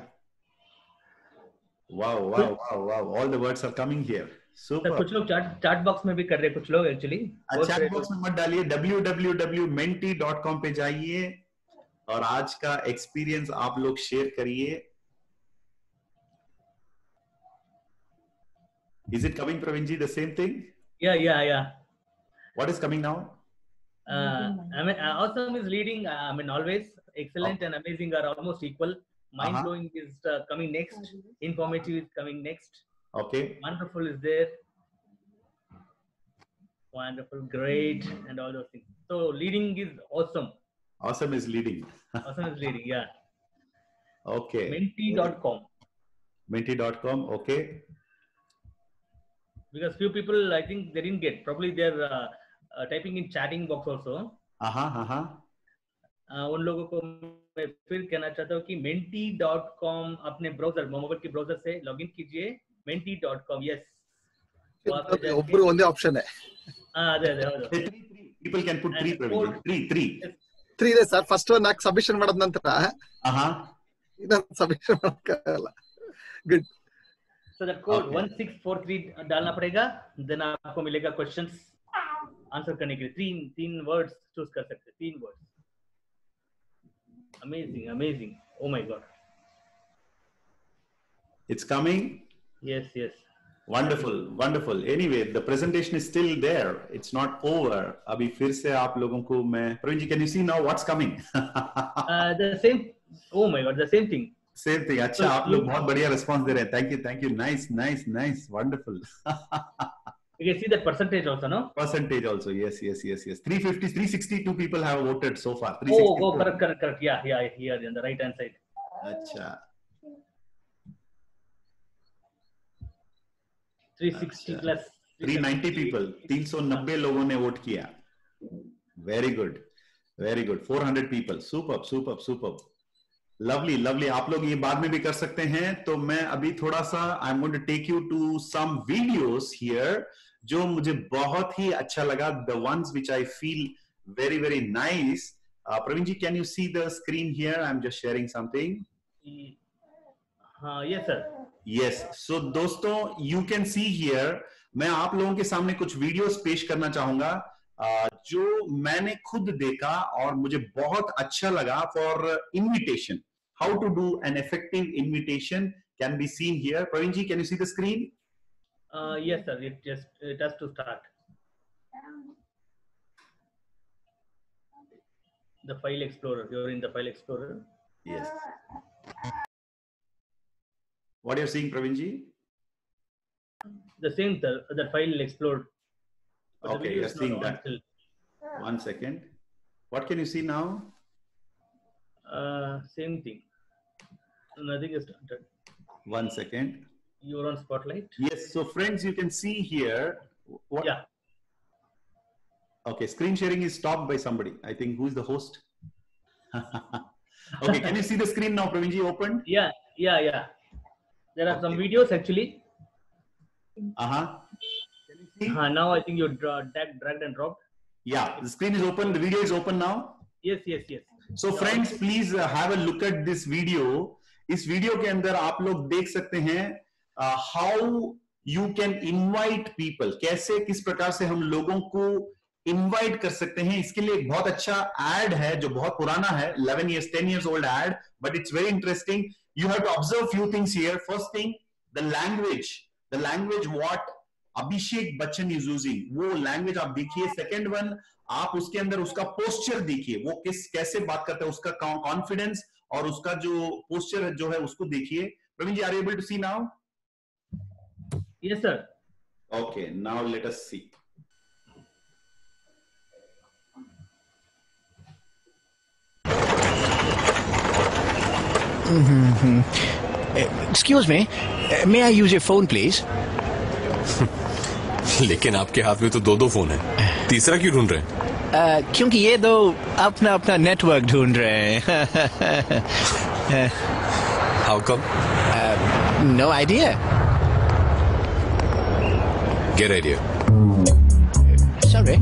wow wow wow wow, all the words are coming here. Sir, कुछ लोग चैट चैट बॉक्स में भी कर रहे हैं, कुछ लोग एक्चुअली चैट बॉक्स में मत डालिए, W W W dot menti dot com पे जाइए और आज का एक्सपीरियंस आप लोग शेयर करिए। Is it coming, Praveen ji, the same thing? Yeah, yeah, yeah. What is coming now? Uh, I mean, uh, awesome is leading. Uh, I mean, always excellent Oh. and amazing are almost equal. Mind Uh-huh. blowing is uh, coming next. Informative is coming next. Okay. Wonderful is there. Wonderful, great, and all those things. So leading is awesome. Awesome is leading. Awesome is leading. Yeah. Okay. Menti dot com. Menti dot com. Okay. Because few people, I think they didn't get. Probably they're uh, uh, typing in chatting box also. Uh huh. Uh huh. Uh, उन लोगों को मैं फिर कहना चाहता हूँ कि menti dot com अपने ब्राउजर, मोबाइल के ब्राउजर से लॉगिन कीजिए, menti dot com. Yes. ಒಬ್ಬರು ಒಂದೇ ಆಪ್ಷನ್. हाँ, अदे अदे अदे. People can put three, Praveen. Three, three. Three ಇದೆ ಸರ್. ಫಸ್ಟ್ ನಾಲ್ಕು ಸಬ್ಮಿಷನ್ ಮಾಡಿದ ನಂತರ ಆಹಾ ಇದೊಂದು ಸಬ್ಮಿಷನ್ ಮಾಡೋಕ್ಕಾಗಲ್ಲ. Good. So the code Okay. one six four three डालना पड़ेगा, then आपको मिलेगा क्वेश्चंस आंसर करने के लिए तीन तीन वर्ड्स चूज कर सकते हैं, तीन words. Amazing, amazing. Oh my God. It's coming. Yes, yes. Wonderful, wonderful. Anyway, the presentation is still there. It's not over. अभी फिर से आप लोगों को मैं प्रवीण जी, can you see now what's coming? Uh, the same. Oh my God, the same thing. Same thing. अच्छा, So आप you- लोग बहुत बढ़िया response दे रहे हैं. Thank you, thank you. Nice, nice, nice. Wonderful. You can see that percentage also, no? Percentage also. Yes, yes, yes, yes. three fifty, three sixty-two people have voted so far. Oh, three sixty-two. oh, correct, correct, correct. Yeah, yeah, here on the right hand side. अच्छा. three sixty अच्छा. plus. three ninety people. तीन सौ नब्बे लोगों ने vote किया. Very good. Very good. four hundred people. Superb, superb, superb. Lovely, lovely. आप लोग ये बाद में भी कर सकते हैं. तो मैं अभी थोड़ा सा I'm going to take you to some videos here जो मुझे बहुत ही अच्छा लगा. The ones which I feel very, very nice. Uh, Praveen ji, can you see the screen here? I'm just sharing something. हाँ, yes sir. Yes. So दोस्तों, you can see here, मैं आप लोगों के सामने कुछ वीडियोस पेश करना चाहूंगा uh, जो मैंने खुद देखा और मुझे बहुत अच्छा लगा. For invitation, how to do an effective invitation can be seen here. Praveen ji, can you see the screen? Uh, yes sir. It just it has to start. The file explorer. You're in the file explorer. Yes. What you're seeing, Praveen ji? The same sir. The file explored. But the Okay, video you're is not seeing on that. still. One second. What can you see now? Uh, same thing. Nothing is started. One second. You're on Spotlight. Yes. So friends, you can see here. What? Yeah. Okay, screen sharing is stopped by somebody. I think who's the host? Okay, can you see the screen now, Praveen ji? Opened? Yeah. Yeah. Yeah. There are some Okay. videos actually. Uh-huh. Can you see? Uh, now I think you dra drag, dragged and dropped. Yeah, the screen is open. The video is open now. Yes. Yes. Yes. So friends, please uh, have a look at this video. इस video के अंदर आप लोग देख सकते हैं uh, how you can invite people. कैसे, किस प्रकार से हम लोगों को इनवाइट कर सकते हैं. इसके लिए एक बहुत अच्छा एड है जो बहुत पुराना है, eleven years, ten years old ad, but it's very interesting. You have to observe few things here. First thing, the language, the language what Abhishek Bachchan is using, वो लैंग्वेज आप देखिए. सेकेंड वन, आप उसके अंदर उसका पोस्चर देखिए, वो किस कैसे बात करता है, उसका कॉन्फिडेंस और उसका जो पोस्चर जो है उसको देखिए. Praveen ji, are you able to see now? Yes sir. Okay, now let us see. Excuse me, may I use your phone, please? लेकिन आपके हाथ में तो दो दो फोन है, तीसरा क्यों ढूंढ रहे हैं? Uh, क्योंकि ये दो अपना अपना नेटवर्क ढूंढ रहे हैं. How come? uh, no idea. Get idea. Sorry.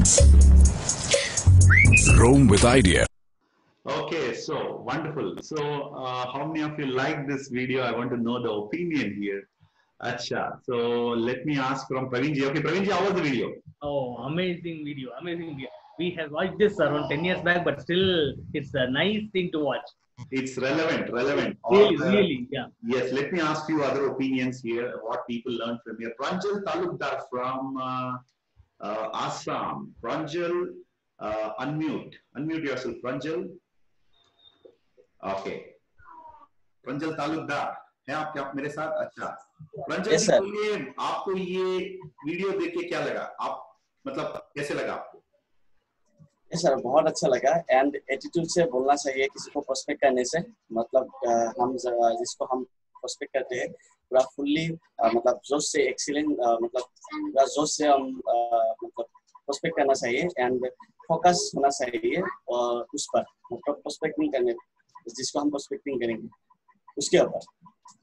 Roam with idea. Okay, so wonderful. So uh, how many of you like this video? I want to know the opinion here. Acha, so let me ask from Praveen ji. Okay, Praveen ji, how was the video? Oh, amazing video, amazing video. We have watched this around ten years back, but still, it's a nice thing to watch. It's relevant, relevant. Really, Or, uh, really, yeah. Yes, let me ask you other opinions here, what people learn from here. Pranjal Talukdar from uh, uh, Assam. Pranjal, uh, unmute. Unmute yourself, Pranjal. Okay. Pranjal Talukdar. हैं आप क्या आप मेरे साथ? अच्छा, Pranjal yes, जी, बोलिए, आपको ये वीडियो देख के क्या लगा? आप मतलब कैसे लगा आपको? yes, सर, बहुत अच्छा लगा. एंड एटीट्यूड से बोलना चाहिए किसी को प्रोस्पेक्ट करने से. मतलब हम जिसको हम प्रोस्पेक्ट करते हैं पूरा फुल्ली मतलब जोश से एक्सीलेंट मतलब पूरा जोश से हम मतलब प्रोस्पेक्ट करना चाहिए. एंड फोकस होना चाहिए और उस पर मतलब प्रोस्पेक्टिंग करने जिसको हम प्रोस्पेक्टिंग करेंगे उसके ऊपर.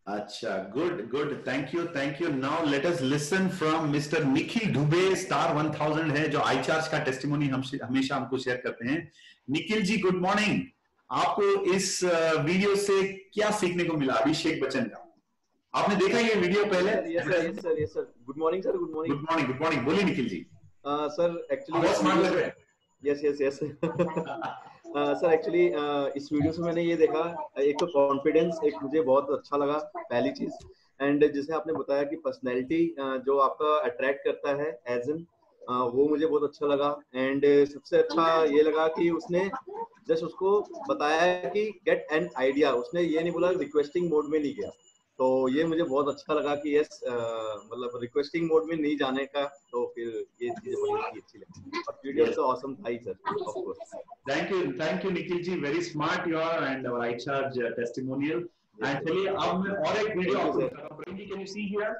अच्छा, good, good. Thank you, thank you. Now let us listen from Mister Nikhil Dubey, Star one thousand है, जो iCharge का टेस्टिमोनी हम हमेशा हमको शेयर करते हैं. Nikhil ji, good morning. आपको इस वीडियो से क्या सीखने को मिला अभिषेक बच्चन का? आपने देखा ये वीडियो पहले? Yes sir, yes sir, yes sir. Good morning sir, good morning. Good morning, good morning. बोलिए निखिल जी. सर एक्चुअली बहुत स्मार्ट लग रहे हैं. Yes yes yes sir. Actually इस वीडियो से मैंने ये देखा, एक तो कॉन्फिडेंस एक मुझे बहुत अच्छा लगा पहली चीज, एंड जैसे आपने बताया कि पर्सनैलिटी जो आपका अट्रैक्ट करता है एज एन, वो मुझे बहुत अच्छा लगा. एंड सबसे अच्छा ये लगा कि उसने जस्ट उसको बताया कि गेट एन आइडिया, उसने ये नहीं बोला रिक्वेस्टिंग मोड में नहीं गया. तो ये मुझे बहुत अच्छा लगा कि यस मतलब रिक्वेस्टिंग मोड में नहीं जाने का, तो फिर ये चीजें बड़ी अच्छी लगी. और वीडियो तो ऑसम था ही sir, of course. Thank you, thank you Nikhil ji. Very smart you are and our iCharge testimonial. And चलिए अब मैं और एक वीडियो आपको दिखाता हूं. Prem ji, can you see here?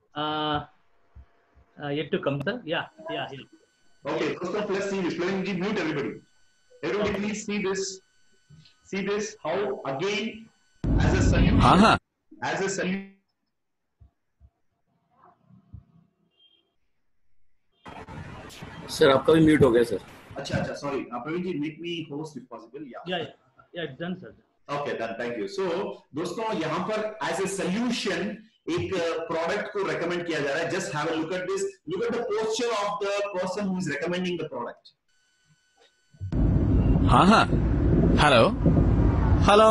Uh, yet to come, sir. Yeah, yeah. Okay, दोस्तों, let's see this. Let me mute everybody. Everybody, please see this. See this. How again, as a solution. हाँ हाँ. As a solution. Sir आपका भी mute हो गया sir. अच्छा अच्छा, sorry. Praveen ji, make me host if possible. Yeah. Yeah, yeah, yeah. It's done, sir. Okay, done. Thank you. So, दोस्तों, यहाँ पर as a solution एक प्रोडक्ट को रेकमेंड किया जा रहा है. Just have a look at this. Look at the posture of the person who is recommending the product. हाँ हाँ. Hello hello.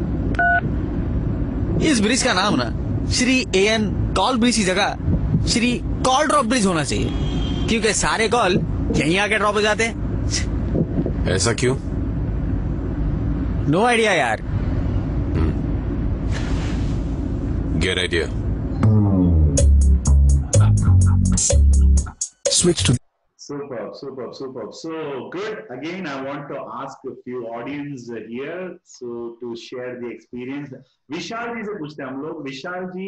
इस ब्रिज का नाम ना श्री ए एन कॉल ब्रिज की जगह श्री कॉल ड्रॉप ब्रिज होना चाहिए, क्योंकि सारे कॉल यहीं आके ड्रॉप हो जाते हैं. ऐसा क्यों? नो आइडिया यार. Get idea. Switch to. Superb, superb, superb. So good. Again, I want to ask a few audience here, so to share the experience. Vishal ji से पूछते हैं हम लोग. विशाल जी,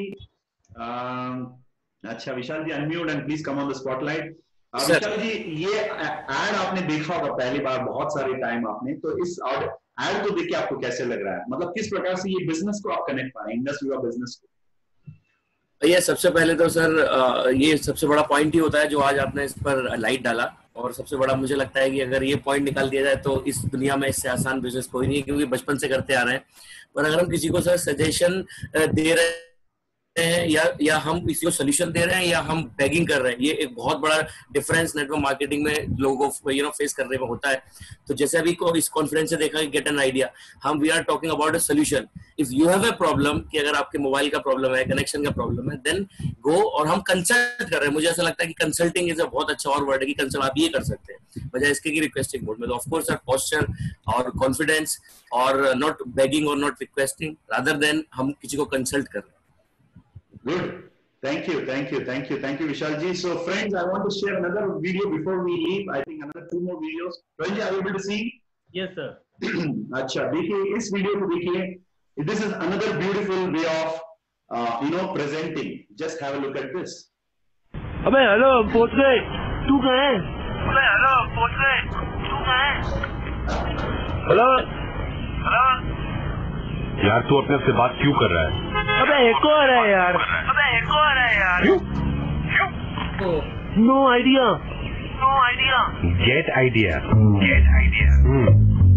अच्छा विशाल जी, unmute and please come on the spotlight. विशाल जी, ये add आपने देखा होगा पहली बार बहुत सारे टाइम आपने, तो इस एड को देख के आपको कैसे लग रहा है? मतलब किस प्रकार से ये बिजनेस को आप कनेक्ट पा रहे हैं, इंडस्ट्री का बिजनेस को? ये सबसे पहले तो सर ये सबसे बड़ा पॉइंट ही होता है जो आज आपने इस पर लाइट डाला. और सबसे बड़ा मुझे लगता है कि अगर ये पॉइंट निकाल दिया जाए तो इस दुनिया में इससे आसान बिजनेस कोई नहीं है, क्योंकि बचपन से करते आ रहे हैं. पर अगर हम किसी को सर सजेशन दे रहे हैं या या हम किसी को सोल्यूशन दे रहे हैं या हम बैगिंग कर रहे हैं, ये एक बहुत बड़ा डिफरेंस नेटवर्क मार्केटिंग में लोगों को यू नो फेस करने में होता है. तो जैसे अभी को इस कॉन्फ्रेंस से देखा कि गेट एन आइडिया, हम we are talking about a solution. If you have a problem, कि अगर आपके मोबाइल का प्रॉब्लम है, कनेक्शन का प्रॉब्लम है, देन गो, और हम कंसल्ट कर रहे हैं. मुझे ऐसा लगता है कि कंसल्टिंग इज अ बहुत अच्छा और वर्ड है कि कंसल्ट आप ये कर सकते हैं बजाय इसके कि रिक्वेस्टिंग मोड में. तो ऑफकोर्स सर पोस्चर और कॉन्फिडेंस और नॉट बेगिंग और नॉट रिक्वेस्टिंग, रादर देन हम किसी को कंसल्ट कर रहे हैं. Good. Thank you, thank you, thank you, thank you, Vishal ji. So, friends, I want to share another video before we leave. I think another two more videos. Friends, are you able to see? Yes, sir. अच्छा, देखिए इस video को देखिए. This is another beautiful way of, uh, you know, presenting. Just have a look at this. अबे hello पहुंच गए, तू कहाँ है? अबे हेलो पहुंच गए, तू कहाँ है? Hello hello. यार तू अपने से बात क्यों कर रहा है? अबे एको आ रहा है यार. अबे एको आ रहा है यार. क्यों? क्यों? No idea. No idea. Get idea. Get idea. Hmm.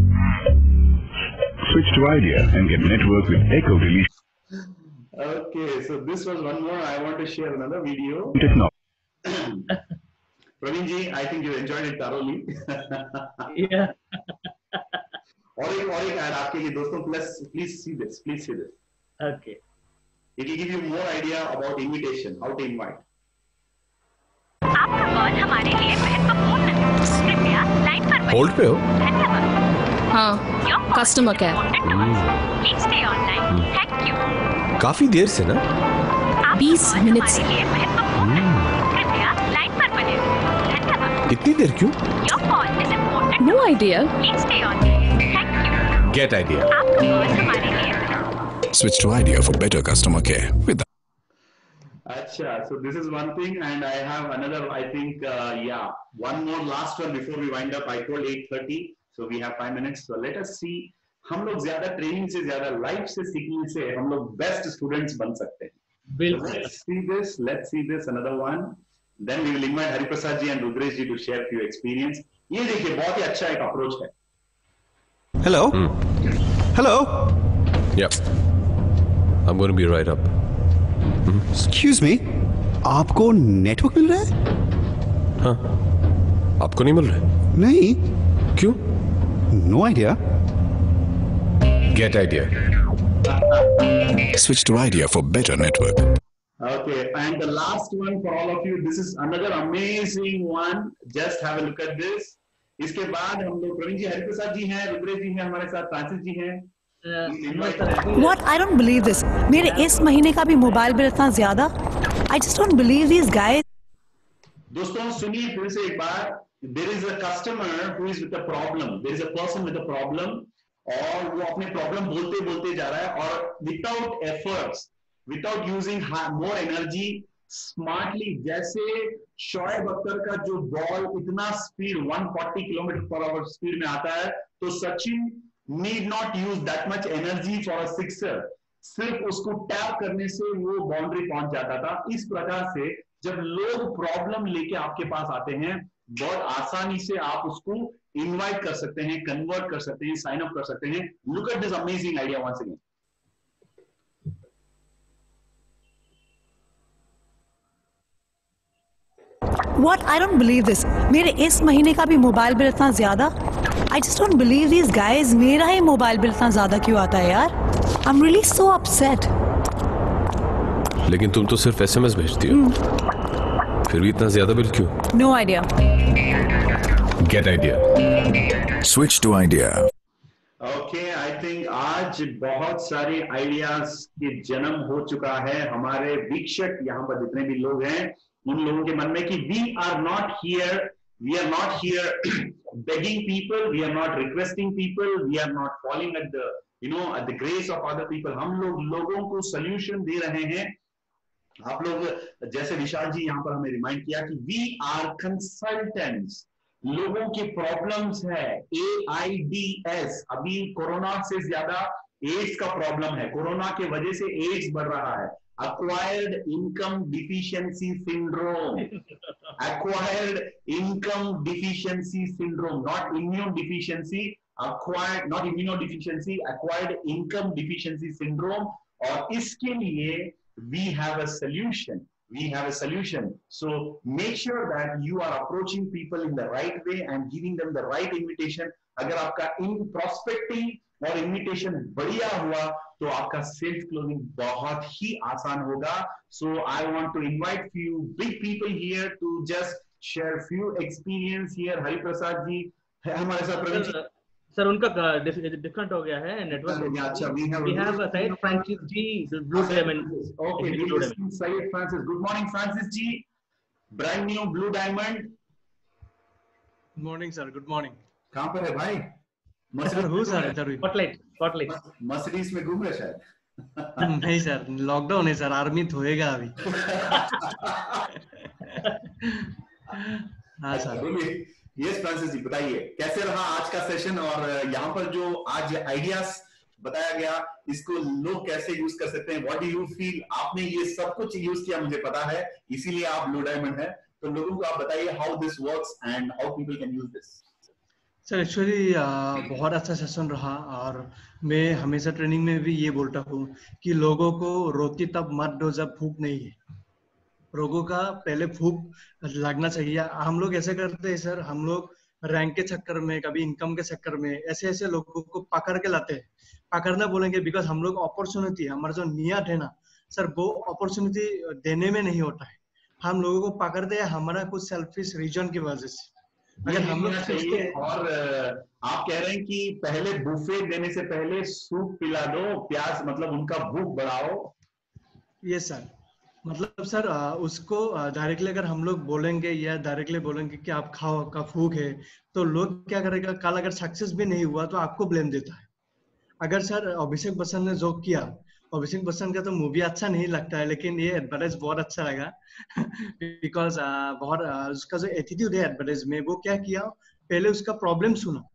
Switch to Idea and get network with Echo Release. Okay, so this was one more. I want to share another video. Technology. Praveen ji, I think you enjoyed it thoroughly. Yeah. और एक और एक add आपके लिए दोस्तों. Plus please see this, please see this. Okay. It will give you more idea about invitation, how to invite. आपका call हमारे लिए महत्वपूर्ण है. कृपया लाइन पर बने. होल्ड पे हो? धन्यवाद. हाँ, customer care. Please stay online. Thank you. काफी देर से ना? बीस मिनट से. कृपया लाइन पर बने. धन्यवाद. इतनी देर क्यों? Your call is important. No idea. Please stay online. Thank you. Get idea. आपका कॉल हमारे लिए. Switch to Idea for better customer care with that. Acha, so this is one thing, and I have another. I think, uh, yeah, one more last one before we wind up. I told eight thirty, so we have five minutes. So let us see हम लोग ज्यादा training से ज्यादा life से सीखने से हम लोग बेस्ट स्टूडेंट्स बन सकते हैं. बिल्कुल. So let's see this. Let's see this another one. Then we will invite Hariprasad ji and Rudresh ji to share few experience. ये देखिए बहुत ही अच्छा एक अप्रोच है. Hello. Hello. Yeah. I'm going to be right up. Excuse me. आपको network मिल रहा है? हाँ. आपको नहीं मिल रहा है? नहीं. क्यों? No idea. Get idea. Switch to Idea for better network. Okay, and the last one for all of you. This is another amazing one. Just have a look at this. इसके बाद हम लोग प्रवीण जी, हरिप्रसाद जी हैं, रुद्रेश जी हैं हमारे साथ, फ्रांसिस जी हैं. What? I don't believe this. मेरे इस महीने का भी मोबाइल बिल इतना ज्यादा. I just don't believe these guys. दोस्तों सुनिए फिर से एक बार. There is a customer who is with a problem. There is a person with a problem. और वो अपने प्रॉब्लम बोलते बोलते जा रहा है और without efforts, without using more energy, smartly, जैसे शोएब अख्तर का जो बॉल इतना स्पीड एक सौ चालीस किलोमीटर पर आवर स्पीड में आता है, तो Sachin need not use that much energy for a sixer. सिर्फ उसको टैप करने से वो बाउंड्री पहुंच जाता था. इस प्रकार से जब लोग प्रॉब्लम लेके आपके पास आते हैं, बहुत आसानी से आप उसको इनवाइट कर सकते हैं, कन्वर्ट कर सकते हैं, साइन अप कर सकते हैं. Look at this amazing idea once again. What? I don't believe this. मेरे इस महीने का भी मोबाइल बिल इतना ज्यादा. I just don't believe these guys. मेरा ही मोबाइल बिल इतना ज्यादा क्यों आता है यार? I'm really so upset. लेकिन तुम तो सिर्फ एसएमएस भेजती हो. फिर भी इतना ज्यादा बिल क्यों? No idea. Get idea. Switch to Idea. Okay, I think आज बहुत सारे आइडियाज के जन्म हो चुका है. हमारे वीक्षक यहाँ पर जितने भी लोग हैं, उन लोगों के मन में कि we are not here, we are not here begging people, we are not requesting people, we are not falling at the, you know, at the grace of other people. हम लोग लोगों को solution दे रहे हैं. आप लोग जैसे विशाल जी यहाँ पर हमें रिमाइंड किया कि we are consultants. लोगों की प्रॉब्लम्स है, ए आई डी एस. अभी कोरोना से ज्यादा एड्स का प्रॉब्लम है. कोरोना के वजह से एड्स बढ़ रहा है. acquired income deficiency syndrome. acquired income deficiency syndrome, not immune deficiency. acquired not immunodeficiency, acquired income deficiency syndrome. और इसके लिए we have a solution. We have a solution. So make sure that you are approaching people in the right way and giving them the right invitation. अगर आपका in prospecting और invitation बढ़िया हुआ, तो आपका sales closing बहुत ही आसान होगा. So I want to invite few big people here to just share few experience here. Hariprasad जी है हमारे साथ. प्रवीण जी सर, उनका डिफरेंट हो गया है नेटवर्क. अच्छा, we have we have Syed Francis ji, Blue Diamond. Okay, we have Syed Francis. Good morning, Francis ji. Brand new Blue Diamond. Good morning, sir. Good morning. कहाँ पर है भाई? सर हूँ सर इधर ही. स्पॉटलाइट स्पॉटलाइट मर्सिडीज में घूम रहे शायद. नहीं सर, लॉकडाउन है सर, आर्मी तो होएगा अभी. हाँ सर. यस फ्रांसिस जी, बताइए कैसे रहा आज का सेशन, और यहाँ पर जो आज आइडियाज बताया गया, इसको लोग कैसे यूज कर सकते हैं? What do you feel? आपने ये सब कुछ यूज किया, मुझे पता है, इसीलिए आप ब्लू डायमंड है. तो लोगों को आप बताइए how this works and how people can use this. Sir actually बहुत अच्छा सेशन रहा, और मैं हमेशा ट्रेनिंग में भी ये बोलता हूँ कि लोगों को रोटी तब मत दो जब भूख नहीं है. रोगों का पहले भूख लगना चाहिए. हम लोग ऐसे करते हैं सर, हम लोग रैंक के चक्कर में, कभी इनकम के चक्कर में ऐसे ऐसे लोगों को पकड़ के लाते हैं. पकड़ना बोलेंगे बिकॉज हम लोग अपॉर्चुनिटी, हमारा जो नियत है ना सर, वो अपॉर्चुनिटी देने में नहीं होता है. हम लोगों को पकड़ते हैं हमारा कुछ सेल्फिश रीजन की वजह से. अगर हम लोग चाहिए, और आप कह रहे हैं कि पहले बुफे देने से पहले सूप पिला दो, प्याज मतलब उनका भूख बढ़ाओ. ये सर मतलब सर उसको डायरेक्टली अगर हम लोग बोलेंगे या डायरेक्टली बोलेंगे कि आप खाओ, आपका भूख है, तो लोग क्या करेगा, कल अगर सक्सेस भी नहीं हुआ तो आपको ब्लेम देता है. अगर सर अभिषेक बच्चन ने जो किया, अभिषेक बच्चन का तो मूवी अच्छा नहीं लगता है, लेकिन ये एडवर्टाइज बहुत अच्छा लगा. बिकॉज बहुत उसका जो एटीट्यूड है एडवर्टाइज में, वो क्या किया, पहले उसका प्रॉब्लम सुना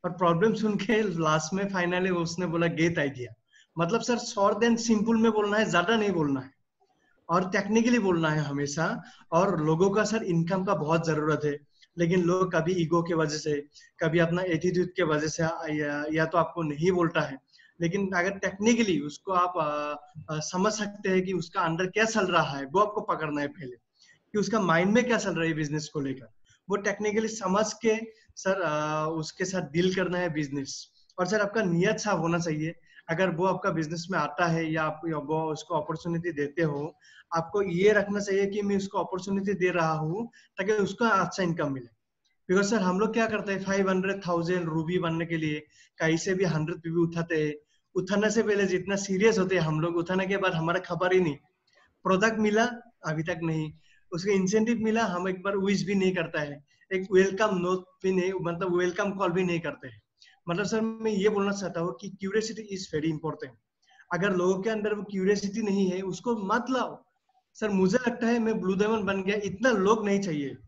और प्रॉब्लम सुन के लास्ट में फाइनली उसने बोला गेट आइडिया। मतलब सर शॉर्ट एंड सिंपल में बोलना है, ज्यादा नहीं बोलना है और टेक्निकली बोलना है हमेशा। और लोगों का सर इनकम का बहुत जरूरत है, लेकिन लोग कभी ईगो के वजह से, कभी अपना एटीट्यूड के वजह से या, या तो आपको नहीं बोलता है। लेकिन अगर टेक्निकली उसको आप आ, आ, समझ सकते हैं कि उसका अंदर क्या चल रहा है, वो आपको पकड़ना है पहले कि उसका माइंड में क्या चल रहा है बिजनेस को लेकर। वो टेक्निकली समझ के सर आ, उसके साथ डील करना है बिजनेस। और सर आपका नियत साफ होना चाहिए। अगर वो आपका बिजनेस में आता है या आप या वो उसको अपॉर्चुनिटी देते हो, आपको ये रखना चाहिए कि मैं उसको अपॉर्चुनिटी दे रहा हूँ ताकि उसका अच्छा इनकम मिले। बिकॉज सर हम लोग क्या करते हैं, फाइव हंड्रेड थाउजेंड रूबी बनने के लिए कहीं से भी हंड्रेड रूबी उठाते हैं। उठाने से पहले जितना सीरियस होते हैं हम लोग, उठाने के बाद हमारा खबर ही नहीं, प्रोडक्ट मिला अभी तक नहीं, उसके इंसेंटिव मिला हम एक बार विश भी नहीं करता है, एक वेलकम नोट भी नहीं, मतलब वेलकम कॉल भी नहीं करते हैं। मतलब सर मैं ये बोलना चाहता हूँ कि क्यूरियोसिटी इज वेरी इंपॉर्टेंट। अगर लोगों के अंदर वो क्यूरियोसिटी नहीं है उसको मत लाओ। सर मुझे लगता है मैं ब्लू डायमंड बन गया, इतना लोग नहीं चाहिए,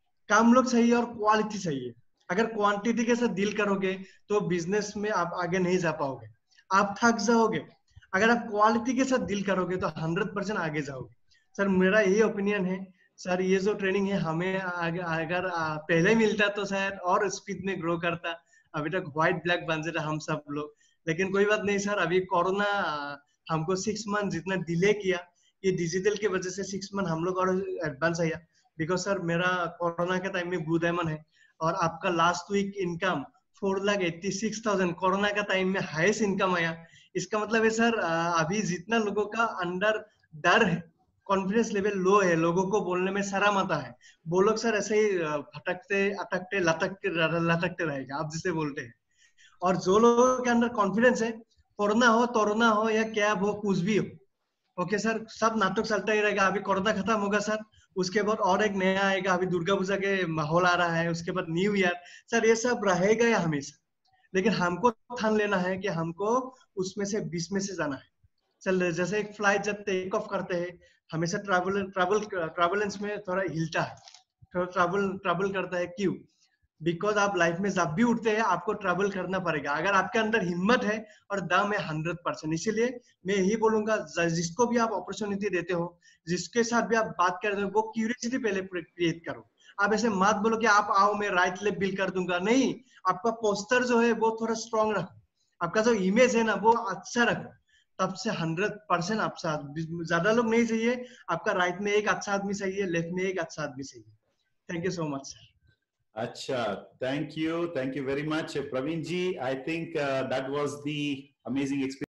कम लोग चाहिए और क्वालिटी चाहिए। अगर क्वांटिटी के साथ डील करोगे तो बिजनेस में आप आगे नहीं जा पाओगे, आप थक जाओगे। अगर आप क्वालिटी के साथ डील करोगे तो हंड्रेड परसेंट आगे जाओगे। सर मेरा यही ओपिनियन है। सर ये जो ट्रेनिंग है हमें अगर पहले मिलता तो शायद और स्पीड में ग्रो करता, अभी तक व्हाइट ब्लैक बन जाता हम सब लोग। लेकिन कोई बात नहीं सर, अभी कोरोना हमको सिक्स मंथ जितना डिले किया, ये डिजिटल की वजह से सिक्स मंथ हम लोग और एडवांस आया। बिकॉज सर मेरा कोरोना के टाइम में ब्लू डायमंड है और आपका last week income four lakh eighty six thousand corona का टाइम में हाईएस्ट इनकम आया। इसका मतलब है सर अभी जितना लोगों का अंदर डर है, कॉन्फिडेंस लेवल लो है, लोगों को बोलने में शर्म आता है, वो लोग सर ऐसे ही भटकते अटकते लटकते लटकते रहेगा आप जिसे बोलते हैं। और जो लोगों के अंदर कॉन्फिडेंस है, कोरोना हो तोरोना हो या कैब हो कुछ भी हो, ओके सर सब नाटक चलता ही रहेगा। अभी कोरोना खत्म होगा सर, उसके बाद और एक नया आएगा, अभी दुर्गा पूजा के माहौल आ रहा है, उसके बाद न्यू ईयर, सर ये सब रहेगा या हमेशा। लेकिन हमको ठान लेना है कि हमको उसमें से बीच में से जाना है। चल जैसे एक फ्लाइट जब टेक ऑफ करते हैं हमेशा ट्रैवल ट्रैवल ट्रैवलेंस में थोड़ा हिलता है, थोड़ा ट्रैवल ट्रैवल करता है। क्यों? बिकॉज आप लाइफ में जब भी उठते हैं आपको ट्रैवल करना पड़ेगा, अगर आपके अंदर हिम्मत है और दम है हंड्रेड परसेंट। इसीलिए मैं यही बोलूंगा जिसको भी आप अपॉर्चुनिटी देते हो, जिसके साथ भी आप बात करते हो, वो क्यूरियोसिटी पहले क्रिएट करो। आप ऐसे मत बोलो कि आप आओ मैं राइट लेफ्ट बिल कर दूंगा, नहीं। आपका पोस्टर जो है वो थोड़ा स्ट्रॉन्ग रखो, आपका जो इमेज है ना वो अच्छा रखो, तब से हंड्रेड परसेंट आप साथ। ज्यादा लोग नहीं चाहिए, आपका राइट में एक अच्छा आदमी चाहिए, लेफ्ट में एक अच्छा आदमी चाहिए। Thank you so much sir. Acha, thank you, thank you very much, Praveen ji. I think uh, that was the amazing experience.